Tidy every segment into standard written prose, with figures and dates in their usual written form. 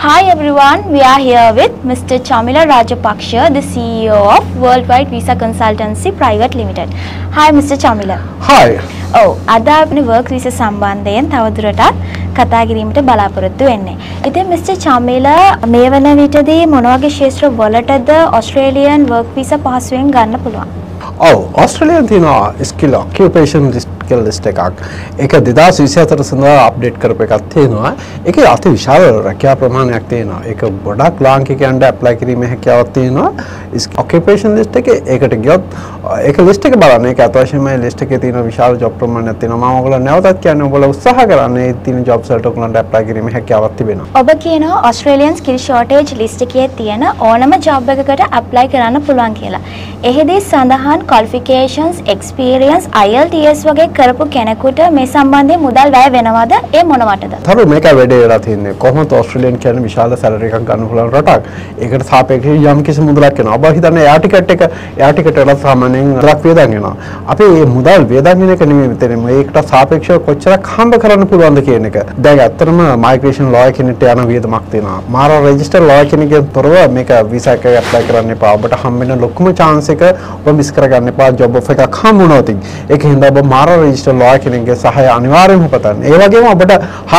Hi everyone, we are here with Mr. Chamila Rajapaksha, the CEO of Worldwide Visa Consultancy Private Limited. Hi Mr. Chamila. Hi. අද අපි work visa සම්බන්ධයෙන් තවදුරටත් කතා කිරීමට බලාපොරොත්තු වෙන්නේ. ඉතින් Mr. Chamila මේ වන විටදී මොන වගේ ශාස්ත්‍ර වලටද Australian work visa පහසුවෙන් ගන්න පුළුවන්? Australian තියෙනවා skill occupation skill list එකක්. ඒක 2024 සඳහා අප්ඩේට් කරපු එකක් තියෙනවා. ඒකේ අති විශාල රැකියා ප්‍රමාණයක් තියෙනවා. ඒක ගොඩක් ලාංකිකයන්ට ඇප්ලයි කිරීමේ හැකියාවක් තියෙනවා. occupation list එකේ ඒකට ගියොත් ඒක list එක බලන්න. ඒක අතවශ්‍යම list එකේ තියෙන විශාල job ප්‍රමාණයක් තියෙනවා. මම ඔයගොල්ලෝ නැවතත් කියන්නේ ඔයගොල්ලෝ උත්සාහ කරන්න ඒ තියෙන jobs වලට ඔයගොල්ලන්ට ඇප්ලයි කිරීමේ හැකියාවක් තිබෙනවා. ඔබ කියනවා Australian skill shortage list එකේ තියෙන ඕනම job එකකට apply කරන්න පුළුවන් කියලා. එහිදී සඳහන් qualifications, experience, IELTS වගේ කරපු කෙනෙකුට මේ සම්බන්ධයෙන් මුදල් වැය වෙනවද? ඒ මොනවටද? තරු මේක වැඩේ වෙලා තියෙන්නේ. කොහොමද ඕස්ට්‍රේලියානු කියන්නේ විශාල සැලරි එකක් ගන්න පුළුවන් රටක්. ඒකට සාපේක්ෂව යම් කිසි මුදලක් එනවා. ඔබ හිතන්නේ එයා ටිකට් එකට සාමාන්‍යයෙන් මුදලක් වේදන් එනවා. අපි මේ මුදල් වේදන් වෙන එක නෙමෙයි මෙතන. මේකට සාපේක්ෂව කොච්චරක් හම්බ කරන්න පුළුවන්ද කියන එක. දැන් ඇත්තටම මයිග්‍රේෂන් ලෝයර් කෙනෙක්ට යන වියදමක් තියෙනවා. මාර රෙජිස්ටර් ලෝයර් කෙනෙක්ගෙන් තොරව මේක වීසා එක ඇප්ලයි කරන්න එපා. ඔබට හම්බ වෙන ලොකුම chance එක ඔබ මිස් කරගන්න එපා. ජොබ් ඔෆර් එකක් හම්බ වුණොත්. ඒක හින්දා ඔබ මාර රෙජිස්ටර් ලෝයර් කෙනෙක්ගේ සහාය අනිවාර්යයෙන්ම පතන්න. ඒ වගේම ඔබට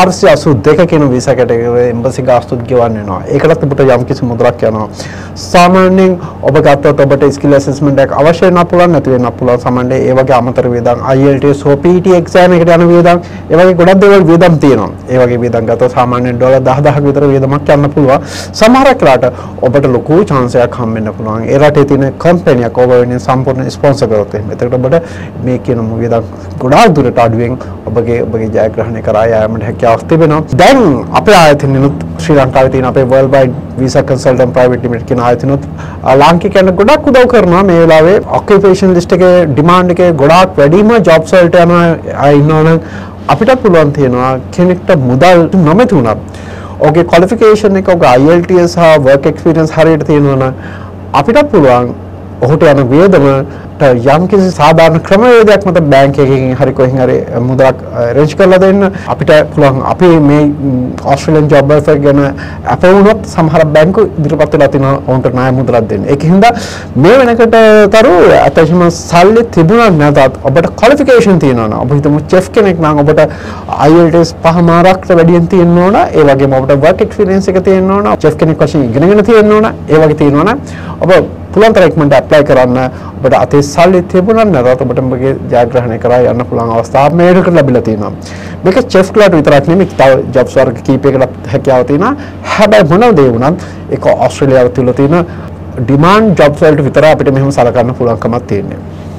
482 කියන වීසා කැටගරියේ එම්බසි ගාස්තුත් ගෙවන්න වෙනවා. ඒකටත් ඔබට යම් කිසි මුදලක් යනවා. සාමාන්‍යයෙන් ඔබ ගත්තොත් ඔබට ස්කිල් ඇසෙස්මන්ට් එකක් අවශ්‍ය වෙන්න පුළුවන් නැති වෙන්න පුළුවන්. සාමාන්‍යයෙන් ඒ වගේ අමතර වේදන් IELTS OPT එක්සෑම් එකට යන වේදන් ඒ වගේ ගොඩක් දේවල් වේදම් තියෙනවා. ඒ වගේ වේදන් ගත්තොත් සාමාන්‍යයෙන් ඩොලර් 10000ක් විතර වේදමක් යන්න පුළුවන්. සමහරක් රට ඔබට ලොකු chance එකක් හම්බ වෙන්න පුළුවන්. ඒ රටේ තියෙන කම්පැනියක් ඔබ වෙනින් සම්පූර්ණ ස්පොන්සර් කරොත් එහෙම. එතකොට ඔබට මේ කියන වේදන් ගොඩාක් දුරට අඩුවෙන් ඔබගේ ජයග්‍රහණය කරා යාමට හැකියාවක් තිබෙනවා. දැන් අපේ ආයතනෙනුත් ශ්‍රී ලංකාවේ තියෙන අපේ Worldwide Visa Consultant Private Limited කියන ආයතනෙනුත් ලාංකිකයන්ට ගොඩක් උදව් කරනවා. මේ වෙලාවේ occupation list එකේ demand එකේ ගොඩාක් වැඩිම jobs වලට යනවා ඉන්නවනම් අපිට පුළුවන් තියෙනවා කෙනෙක්ට මුදල් නොමැති වුණත් ඔහුගේ qualification එක ඔහුගේ IELTS හා work experience හරියට තියෙනවනම් අපිට පුළුවන් ඔහුට යන වියදමට යම් කිසි සාධාරණ ක්‍රමවේදයක් මත බැංක් එකකින් හරි කොහෙන් හරි මුදලක් arrange කරලා දෙන්න අපිට පුළුවන්. අපි මේ Australian job offer ගැන අප වුණොත් සමහර බැංකු ඉදිරිපත් වෙලා තිනවා ඔවුන්ට ණය මුදලක් දෙන්න. ඒක හින්දා මේ වෙනකොට තරු අතීතම සල්ලි තිබුණා නැතත් ඔබට qualification තියෙනවා නම් ඔබ හිතමු chef කෙනෙක් නම් ඔබට IELTS 5 මාරකට වැඩියෙන් තියෙන්න ඕන. ඒ වගේම ඔබට work experience එක තියෙන්න ඕන. chef කෙනෙක් වශයෙන් ඉගෙනගෙන තියෙන්න ඕන. ඒ වගේ තියෙනවා නම් ඔබ පුළුවන් තරම් ඉක්මනට ඇප්ලයි කරන්න. ඔබට අතේ සල්ලි තිබුණා නැත්නම් ඔබට ඔබගේ ජයග්‍රහණය කරා යන්න පුළුවන් අවස්ථාවක් මේකට ලැබිලා තියෙනවා. මේක චෙෆ් ක්ලාට විතරක් නෙමෙයි තව ජොබ්ස් වර්ග කීපයකට හැකියාව තියෙනවා. හැබැයි මොන දේ වුණත් ඒක ඕස්ට්‍රේලියාව තුල තියෙන ඩිමාන්ඩ් ජොබ්ස් වලට විතර අපිට මෙහෙම සලකන්න පුළුවන්කමක් තියෙනවා.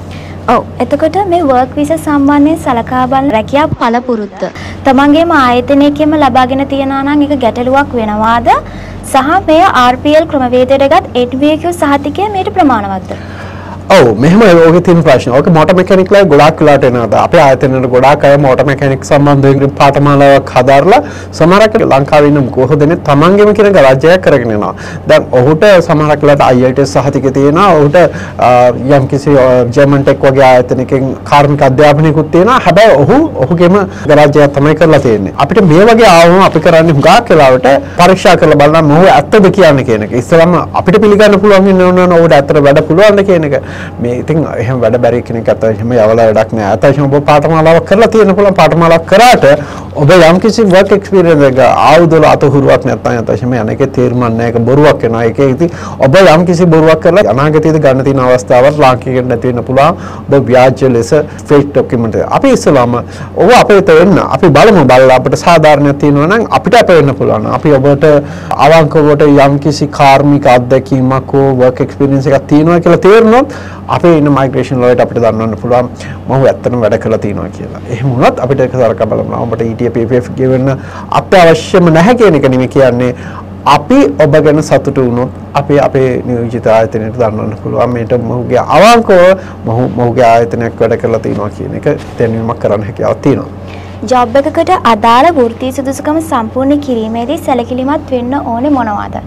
එතකොට මේ work visa සම්බන්ධයෙන් සලකා බලන රැකියා පළපුරුද්ද තමන්ගේම ආයතනයකින්ම ලබාගෙන තියනවා නම් ඒක ගැටලුවක් වෙනවාද? සහ මේ RPL ක්‍රමවේදයටගත් HBQ සහතිකය මේට ප්‍රමාණවත්ද? මෙහෙම ඔයගේ තියෙන ප්‍රශ්න. ඔක මෝටර් මෙකැනික්ලා ගොඩාක් වෙලාට එනවා. අපේ ආයතනවල ගොඩාක් අය මෝටර් මෙකැනික් සම්බන්ධයෙන් පාඨමාලාවක් හදාarලා සමහරක් ලංකාවේ ඉන්න කොහොමද තමන්ගේම කියන ගරාජ් එකක් කරගෙන යනවා. දැන් ඔහුට සමහරක් වෙලාට IELTS සහතිකය තියෙනවා. ඔහුට යම් කිසි ජර්මන් ටෙක් වගේ ආයතනයකින් කාර්මික අධ්‍යාපනයකුත් තියෙනවා. හැබැයි ඔහුගේම ගරාජ් එකක් තමයි කරලා තියෙන්නේ. අපිට මේ වගේ ආවම අපි කරන්නේ හුඟක් වෙලාවට පරීක්ෂා කරලා බලන්න මොහොත ඇත්තද කියන්නේ කියන එක. ඉස්සෙල්ලාම අපිට පිළිගන්න පුළුවන් වෙන ඕන ඔහුට ඇත්තට වැඩ පුළුවන්ද කියන එක. මේ ඉතින් එහෙම වැඩ බැරි කෙනෙක් අත එහෙම යවලා වැඩක් නෑ. අතහිම ඔබ පාඨමාලාවක් කරලා තියෙන පුළුවන් පාඨමාලාවක් කරාට ඔබ යම් කිසි work experience එක ආයුධවල අතහුරුවක් නැත්නම් අතහිම යන එකේ තීරණ නෑ. ඒක බොරුවක් වෙනවා. ඒකේ ඉතින් ඔබ යම් කිසි බොරුවක් කරලා අනාගතයේදී ගන්න තියෙන අවස්ථාවක් ලාංකිකෙන් නැති වෙන්න පුළුවන්. ඔබ ව්‍යාජ ලෙස fake document අපි ඉස්සලාම ඔබ අපිට වෙන්න අපි බලමු බලලා අපිට සාධාරණයක් තියෙනවා නම් අපිට අප වෙන්න පුළුවන්. අපි ඔබට අවංකවට යම් කිසි කාර්මික අත්දැකීමක් හෝ work experience එකක් තියෙනවා කියලා තේරුනොත් අපේ ඉන්න මයිග්‍රේෂන් ලෝයර් අපිට දන්නවන්න පුළුවන් මම ඇත්තටම වැඩ කරලා තියෙනවා කියලා. එහෙම වුණත් අපිට ඒක සලකා බලන්න ඔබට ETA PPF ගෙවන්න අත්‍යවශ්‍යම නැහැ කියන එක නෙමෙයි කියන්නේ. අපි ඔබ ගැන සතුටු වුණොත් අපි අපේ නියෝජිත ආයතනයට දන්නවන්න පුළුවන් මේට මොහුගේ අවංකව මොහුගේ ආයතනයක් වැඩ කරලා තියෙනවා කියන එක දැනීමක් කරන්න හැකියාවක් තියෙනවා. ජොබ් එකකට අදාළ වෘත්තීය සුදුසුකම සම්පූර්ණ කිරීමේදී සැලකිලිමත් වෙන්න ඕනේ මොනවාද?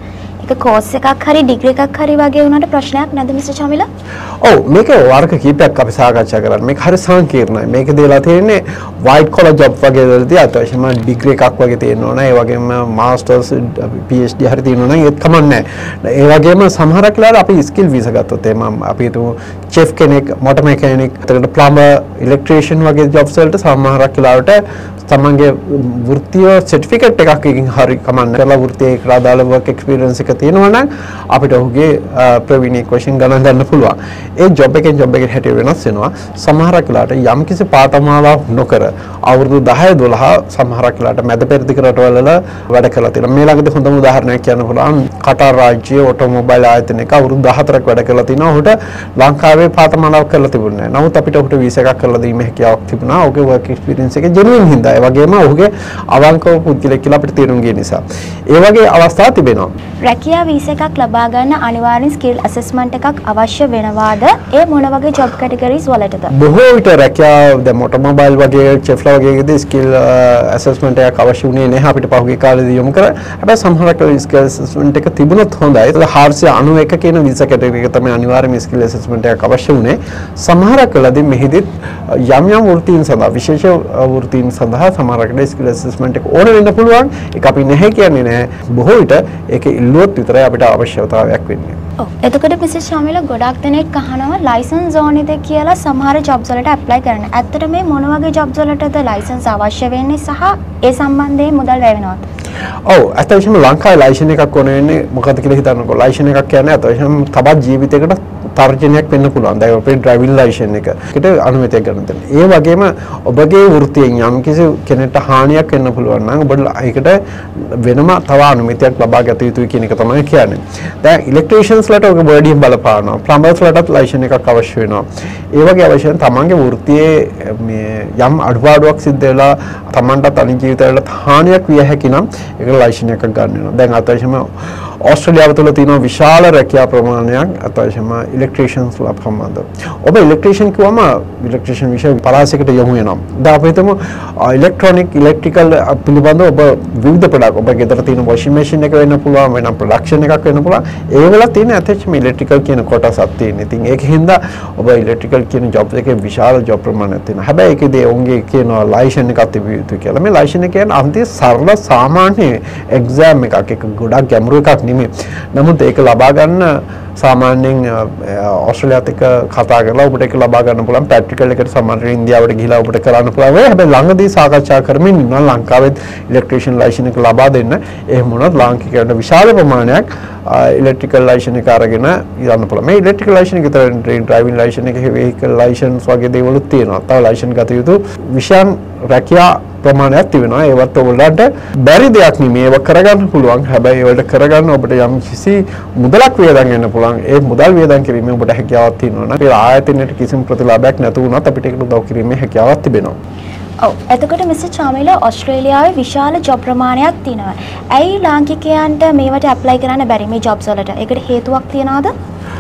ඒක කෝස් එකක් හරි ඩිග්‍රී එකක් හරි වගේ වුණාට ප්‍රශ්නයක් නැද්ද මිස්ටර් චමිල? ඔව් මේක වර්ග කීපයක් අපි සාකච්ඡා කරන්නේ. මේක හරි සංකීර්ණයි. මේක දෙලා තියෙන්නේ white collar job වගේ දෙලදී අතවශ්‍යම ඩිග්‍රී එකක් වගේ තියෙන්න ඕන. ඒ වගේම මාස්ටර්ස් PhD හරි තියෙන්න ඕන. ඒත් කමන්නේ නැහැ. ඒ වගේම සමහරක් වෙලාවට අපි ස්කිල් වීසා ගත්තොත් එහම අපි හිතමු chef කෙනෙක්, motor mechanic, එතකොට plumber, electrician වගේ jobs වලට සමහරක් වෙලාවට තමන්ගේ වෘත්තීය සර්ටිෆිකේට් එකක් එකකින් හරි කමන්නේ. කරලා වෘත්තීය ක්‍රාදාල work experience එක තියෙනවා නම් අපිට ඔහුගේ ප්‍රවීණ question ගණන් ගන්න පුළුවන්. ඒ ජොබ් එකෙන් ජොබ් එකට හැටියට වෙනස් වෙනවා. සමහරක් වෙලාවට යම්කිසි පාඨමාලාවක් නොකර අවුරුදු 10 12 සමහරක් වෙලාවට මැද පෙරදිග රටවල වැඩ කරලා තියෙනවා. මේ ළඟදී හොඳම උදාහරණයක් කියන්න පුළුවන් කටාර් රාජ්‍යයේ ඔටෝමොබයිල් ආයතනයක අවුරුදු 14ක් වැඩ කරලා තිනවා. ඔහුට ලංකාවේ පාඨමාලාවක් කරලා තිබුණේ නැහැ. නමුත් අපිට ඔහුට වීසා එකක් කරලා දීමේ හැකියාවක් තිබුණා. ඔහුගේ work experience එක genuine හින්දා. ඒ වගේම ඔහුගේ අවංකව පුද්ගලෙක් කියලා අපිට තේරුම් ගිය නිසා. ඒ වගේ අවස්ථා තිබෙනවා. රැකියා වීසා එකක් ලබා ගන්න අනිවාර්යෙන් ස්කිල් ඇසස්මන්ට් එකක් අවශ්‍ය වෙනවාද? ඒ මොන වගේ ජොබ් කැටගරිස් වලටද? බොහෝ විට රැකියා දැන් ඔටෝමොබයිල් වගේ චෙෆ්ලා වගේදී ස්කිල් ඇසස්මන්ට් එකක් අවශ්‍ය වුණේ නැහැ අපිට පහුගිය කාලේදී යොමු කරා. හැබැයි සමහරක් ස්කිල් ඇසස්මන්ට් එක තිබුණොත් හොඳයි. ඒක 491 කියන වීසා කැටගරි එක තමයි අනිවාර්යයෙන්ම ස්කිල් ඇසස්මන්ට් එකක් අවශ්‍ය වුණේ. සමහරක් වෙලාදී මෙහිදීත් යම් යම් වෘත්තීන් සඳහා විශේෂ වෘත්තීන් සඳහා සමහරකට ස්කිල් ඇසස්මන්ට් එක ඕන වෙන්න පුළුවන්. ඒක අපි නැහැ කියන්නේ නැහැ. බොහෝ විට ඒක ඉල්ලුවොත් විතරයි අපිට අවශ්‍යතාවයක් වෙන්නේ. ඔව්. එතකොට මිසස් ශාමිල ගොඩක් දෙනෙක් අහනවා ලයිසන්ස් ඕනේද කියලා සමහර ජොබ්ස් වලට ඇප්ලයි කරන්න. ඇත්තට මේ මොන වගේ ජොබ්ස් වලටද ලයිසන්ස් අවශ්‍ය වෙන්නේ සහ ඒ සම්බන්ධයෙන් මුදල් වැය වෙනවද? ඔව් අත්‍යවශ්‍යම ලංකාවේ ලයිසන් එකක් ඕන වෙන්නේ මොකද්ද කියලා හිතන්නකෝ. ලයිසන් එකක් කියන්නේ අත්‍යවශ්‍යම තවත් ජීවිතයකට තර්ජනයක් වෙන්න පුළුවන්. දැන් අපේ ඩ්‍රයිවිං ලයිසන් එකට අනුමැතියක් ගන්න දෙන්න. ඒ වගේම ඔබගේ වෘත්තියෙන් යම් කිසි කෙනෙක්ට හානියක් වෙන්න පුළුවන් නම් ඔබ ඒකට වෙනම තව අනුමැතියක් ලබා ගත යුතුයි කියන එක තමයි කියන්නේ. දැන් ඉලෙක්ට්‍රීෂියන්ස් ලට ඔබ බෝඩියෙන් බලපානවා. ප්ලම්බර්ස් ලටත් ලයිසන් එකක් අවශ්‍ය වෙනවා. ඒ වගේ අවශ්‍ය නම් තමන්ගේ වෘත්තියේ මේ යම් අඩුපාඩුවක් සිද්ධ වෙලා තමන්ට අනිත් ජීවිතවලට හානියක් විය හැකි නම් ඒක ලයිසන් එකක් ගන්න වෙනවා. දැන් අතවශ්‍යම ඕස්ට්‍රේලියාව තුළ තියෙන විශාල රැකියා ප්‍රමාණයක් අතවශ්‍යම ඉලෙක්ට්‍රීෂියන්ස් ලා සම්බන්ධ. ඔබ ඉලෙක්ට්‍රීෂියන් කිව්වම ඉලෙක්ට්‍රීෂියන් විෂය පරාසයකට යොමු වෙනවා. දැන් අපි හිතමු ඉලෙක්ට්‍රොනික ඉලෙක්ට්‍රිකල් පිළිබඳව ඔබ විවිධ ප්‍රොඩක්ට් ඔබ ගෙදර තියෙන වොෂින් මැෂින් එක වෙන්න පුළුවන් වෙනම ප්‍රොඩක්ෂන් එකක් වෙන්න පුළුවන්. ඒ වල තියෙන අතවශ්‍යම ඉලෙක්ට්‍රිකල් කියන කොටසක් තියෙන. ඉතින් ඒකින්ද ඔබ ඉලෙක්ට්‍රිකල් කියන ජොබ් එකේ විශාල ජොබ් ප්‍රමාණයක් තියෙනවා. හැබැයි ඒකේදී ඔවුන්ගේ කියන ලයිසන් එකක් තිබිය යුතුයි කියලා. මේ ලයිසන් එක කියන්නේ අන්තිම සරල සාමාන්‍ය එක්සෑම් එකක්. ඒක ගොඩක් ගැඹුරු එකක් නෙමෙයි. නමුත් ඒක ලබා ගන්න සාමාන්‍යයෙන් ඕස්ට්‍රේලියාවත් එක්ක කතා කරලා ඔබට ඒක ලබා ගන්න පුළුවන්. ප්‍රැක්ටිකල් එකට සමහර ඉන්දියාවට ගිහිලා ඔබට කරන්න පුළුවන්. හැබැයි ළඟදී සාකච්ඡා කරමින් ඉන්නවා ලංකාවේ ඉලෙක්ට්‍රීෂියන් ලයිසන් එක ලබා දෙන්න. එහෙම වුණොත් ලාංකිකයන්ට විශාල ප්‍රමාණයක් ඉලෙක්ට්‍රිකල් ලයිසන් එක අරගෙන යන්න පුළුවන්. මේ ඉලෙක්ට්‍රිකල් ලයිසන් එක විතර ඩ්‍රයිවිං ලයිසන් එක, වෙහිකල් ලයිසන්ස් වගේ දේවලුත් තියෙනවා. තව ලයිසන් ගත යුතු විෂයන් රැකියා ප්‍රමාණයක් තිබෙනවා. ඒවත් ඔයගොල්ලන්ට බැරි දෙයක් නෙමෙයි. ඒව කරගන්න පුළුවන්. හැබැයි ඒවලට කරගන්න ඔබට යම් කිසි මුදලක් වේදන් වෙන්න පුළුවන්. ඒ මුදල් වේදන් කිරීමේ ඔබට හැකියාවක් තියෙනවා නම් ඒ ආයතනයේ කිසිම ප්‍රතිලාභයක් නැතු වුණත් අපිට ඒකට උදව් කිරීමේ හැකියාවක් තිබෙනවා. ඔව්. එතකොට මිස්ටර් චාමිල ඕස්ට්‍රේලියාවේ විශාල ජොබ් ප්‍රමාණයක් තියෙනවා. ඇයි ලාංකිකයන්ට මේවට ඇප්ලයි කරන්න බැරි මේ ජොබ්ස් වලට? ඒකට හේතුවක් තියනවද?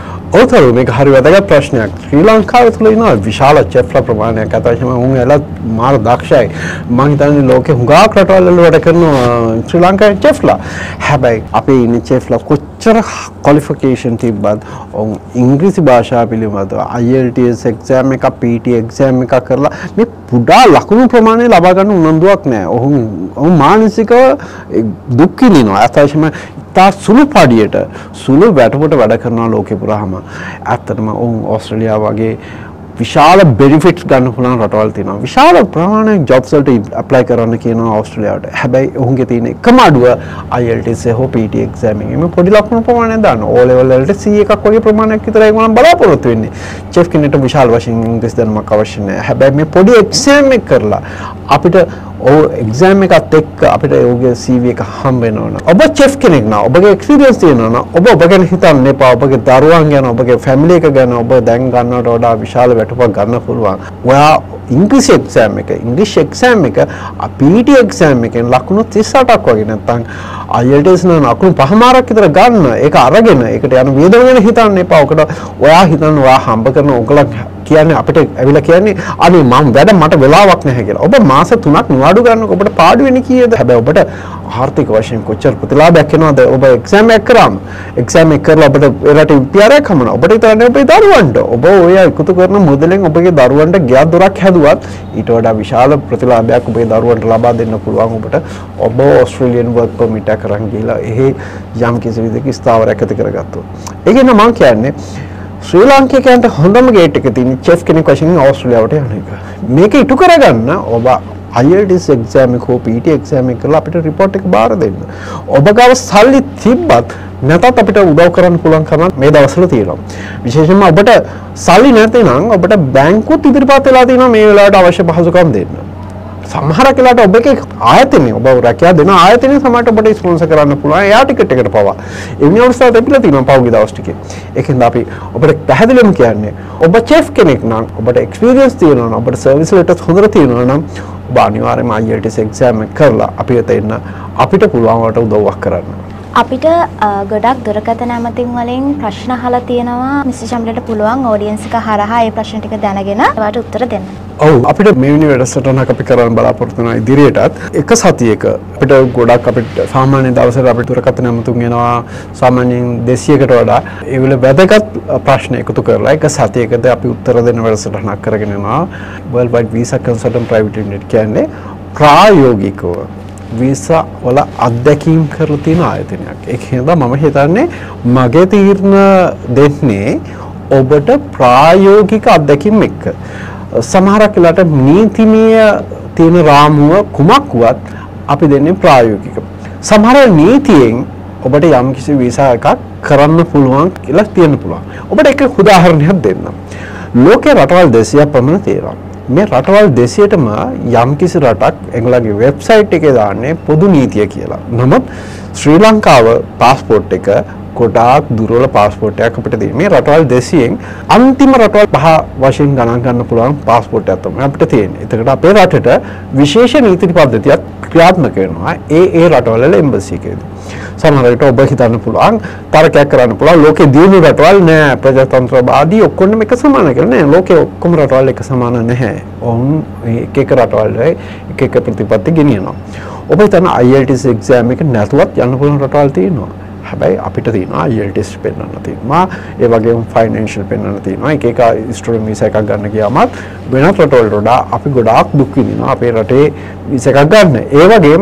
ඔතන මේක හරි වැදගත් ප්‍රශ්නයක්. ශ්‍රී ලංකාවේ තුල ඉන්න විශාල චෙෆ්ලා ප්‍රමාණයක් අතවශ්‍යම උන් එලා මාර දක්ෂයි. මම හිතන්නේ ලෝකේ හුඟක් රටවල් වල වැඩ කරන ශ්‍රී ලංකාවේ චෙෆ්ලා. හැබැයි අපේ ඉන්න චෙෆ්ලා කොච්චර ක්වොලිෆිකේෂන් තිබ්බත් උන් ඉංග්‍රීසි භාෂාව පිළිබඳව IELTS එක්සෑම් එකක් PT එක්සෑම් එකක් කරලා මේ පුඩා ලකුණු ප්‍රමාණය ලබා ගන්න උනන්දුවක් නැහැ. ඔහු මානසිකව දුක් විඳිනවා. අතවශ්‍යම තා සුළු පඩියට සුළු වැටුපට වැඩ කරනවා ලෝකේ පුරාම. ඇත්තටම ඕස්ට්‍රේලියාව වගේ විශාල බෙනිෆිට්ස් ගන්න පුළුවන් රටවල් තියෙනවා. විශාල ප්‍රමාණයක් ජොබ්ස් වලට ඇප්ලයි කරන්න කියනවා ඕස්ට්‍රේලියාවට. හැබැයි ඔවුන්ගේ තියෙන එකම අඩුව IELTS හෝ PT එක්සෑම් එකේ මේ පොඩි ලකුණු ප්‍රමාණයක් දාන්න. O level වලට C එකක් වගේ ප්‍රමාණයක් විතරයි ඒගොල්ලන් බලාපොරොත්තු වෙන්නේ. චෙෆ් කෙනෙක්ට විශාල වශයෙන් ඉංග්‍රීසි දැනුමක් අවශ්‍ය නැහැ. හැබැයි මේ පොඩි එක්සෑම් එක කරලා අපිට එක්සෑම් එකත් එක්ක අපිට ඔහුගේ CV එක හම්බ වෙනවා. ඔබ චෙෆ් කෙනෙක් නම් ඔබගේ එක්ස්පීරියන්ස් තියෙනවා නම් ඔබ ගැන හිතන්න එපා. ඔබගේ දරුවන් ගැන, ඔබගේ ෆැමිලි එක ගැන ඔබ දැන් ගන්නවට වඩා විශාල වැටුපක් ගන්න පුළුවන්. ඔයා ඉංග්‍රීසි එක්සෑම් එක, ඉංග්‍රීසි එක්සෑම් එක, PT එක්සෑම් එකෙන් ලකුණු 38ක් වගේ නැත්නම් IELTS නම් ලකුණු 5මාරක් විතර ගන්න. ඒක අරගෙන ඒකට යන වියදම ගැන හිතන්න එපා. ඔකට ඔයා හිතන්න ඔයා හම්බ කරන ඔයගොල්ලෝ කියන්නේ අපිට ඇවිල්ලා කියන්නේ අනේ මම වැඩ මට වෙලාවක් නැහැ කියලා. ඔබ මාස 3ක් නිවාඩු ගන්නකොට ඔබට පාඩු වෙන්නේ කීයද? හැබැයි ඔබට ආර්ථික වශයෙන් කොච්චර ප්‍රතිලාභයක් වෙනවද ඔබ එක්සෑම් එක කරාම එක්සෑම් එක කරලා ඔබට රට UPR එකක් හම්බුණා ඔබට හිතන්නේ ඔබේ දරුවන්ට ඔබ ඔය එකතු කරන මුදලෙන් ඔබගේ දරුවන්ට ගෙයක් දොරක් හැදුවත් ඊට වඩා විශාල ප්‍රතිලාභයක් ඔබේ දරුවන්ට ලබා දෙන්න පුළුවන් ඔබට ඔබ ඕස්ට්‍රේලියන් වර්ක් පර්මිට් එක අරන් ගිහලා එහි යම් කිසි විදිහක ස්ථාවරයක් ඇති කරගත්තොත් ඒකෙන් මම කියන්නේ ශ්‍රී ලාංකිකයන්ට හොඳම ගේට් එක තියෙන චෙෆ් කෙනෙක් වශයෙන් ඕස්ට්‍රේලියාවට යන එක මේක ඉටු කරගන්න ඔබ IELTS exam එක හෝ PT exam එක කරලා අපිට report එක බාර දෙන්න. ඔබ ගාව සල්ලි තිබ්බත් නැතත් අපිට උදව් කරන්න පුළුවන් කම මේ දවස්වල තියෙනවා. විශේෂයෙන්ම ඔබට සල්ලි නැත්නම් ඔබට බැංකුවත් ඉදිරිපත් වෙලා තියෙනවා මේ වෙලාවට අවශ්‍ය පහසුකම් දෙන්න. සමහරක් වෙලාවට ඔබගේ ආයතනය ඔබ රැකියාව දෙන ආයතනය සමහරට ඔබට ස්පොන්සර් කරන්න පුළුවන් එයා ටිකට් එකට පවා. එවැනි අවස්ථා තිබිලා තියෙනවා පහුගිය දවස් ටිකේ. ඒකෙන්ද අපි ඔබට පැහැදිලිවම කියන්නේ ඔබ චෙෆ් කෙනෙක් නම් ඔබට එක්ස්පීරියන්ස් තියෙනවා නම් ඔබට සර්විස් ලෙටර්ස් හොඳට තියෙනවා නම් ඔබ අනිවාර්යයෙන්ම IELTS exam එක කරලා අපිට එන්න අපිට පුළුවන් වට උදව්වක් කරන්න. අපිට ගොඩක් දුරකථන ඇමතින් වලින් ප්‍රශ්න අහලා තියෙනවා මිස්ටර් ශම්ලට පුළුවන් ඔඩියන්ස් එක හරහා ඒ ප්‍රශ්න ටික දැනගෙන ඒවට උත්තර දෙන්න. ඔව් අපිට මේ වෙනි වැඩසටහනක් අපි කරන්න බලාපොරොත්තු වෙනවා ඉදිරියටත් එක සතියක අපිට ගොඩක් අපිට සාමාන්‍ය දවසට අපිට දුරකථන ඇමතුම් එනවා සාමාන්‍යයෙන් 200කට වඩා ඒ වල වැදගත් ප්‍රශ්න එකතු කරලා එක සතියකදී අපි උත්තර දෙන වැඩසටහනක් කරගෙන යනවා World Wide Visa Consultant Private Limited කියන්නේ ප්‍රායෝගිකව වීසා වල අත්දැකීම් කරලා තියෙන ආයතනයක්. ඒක හින්දා මම හිතන්නේ මගේ තීරණ දෙන්නේ ඔබට ප්‍රායෝගික අත්දැකීම් එක්ක. සමහරක් වෙලාවට නීතිමය තියෙන රාමුව කුමක් වුවත් අපි දෙන්නේ ප්‍රායෝගික. සමහර නීතියෙන් ඔබට යම් කිසි වීසා එකක් කරන්න පුළුවන් කියලා තියෙන්න පුළුවන්. ඔබට එක උදාහරණයක් දෙන්නම්. ලෝකේ රටවල් 200ක් පමණ තියෙනවා. මේ රටවල් 200ටම යම් කිසි රටක් එංගලන්තගේ වෙබ්සයිට් එකේ දාන්නේ පොදු නීතිය කියලා. නමුත් ශ්‍රී ලංකාව પાස්පෝර්ට් එක ගොඩාක් දුර්වල પાස්පෝර්ට් එකක් අපිට තියෙන. මේ රටවල් 200න් අන්තිම රටවල් 5 වශයෙන් ගණන් ගන්න පුළුවන් પાස්පෝර්ට් එකක් තමයි අපිට තියෙන්නේ. එතකොට අපේ රටට විශේෂ නීති පද්ධතියක් ක්‍රියාත්මක වෙනවා. ඒ රටවල එම්බසි එකේදී. සමහර විට ඔබ හිතන්න පුළුවන් තරකයක් කරන්න පුළුවන් ලෝකේ දියුණු රටවල් නෑ ප්‍රජාතන්ත්‍රවාදී ඔක්කොම එක සමාන කියලා නෑ. ලෝකේ ඔක්කොම රටවල් එක සමාන නැහැ. ඔවුන් එක රටවල් එක ප්‍රතිපත්ති ගෙනියනවා. ඔබ හිතන IELTS exam එක නැතුවත් යන්න පුළුවන් රටවල් තියෙනවා. හැබැයි අපිට තියෙනවා IELTS පෙන්වන්න තියෙනවා. ඒ වගේම ෆයිනෑන්ෂල් පෙන්වන්න තියෙනවා. එක ස්ටුඩන්ට් වීසා එකක් ගන්න ගියාමත් වෙනත් රටවල් වලට අපි ගොඩාක් දුක් විඳිනවා අපේ රටේ වීසා එකක් ගන්න. ඒ වගේම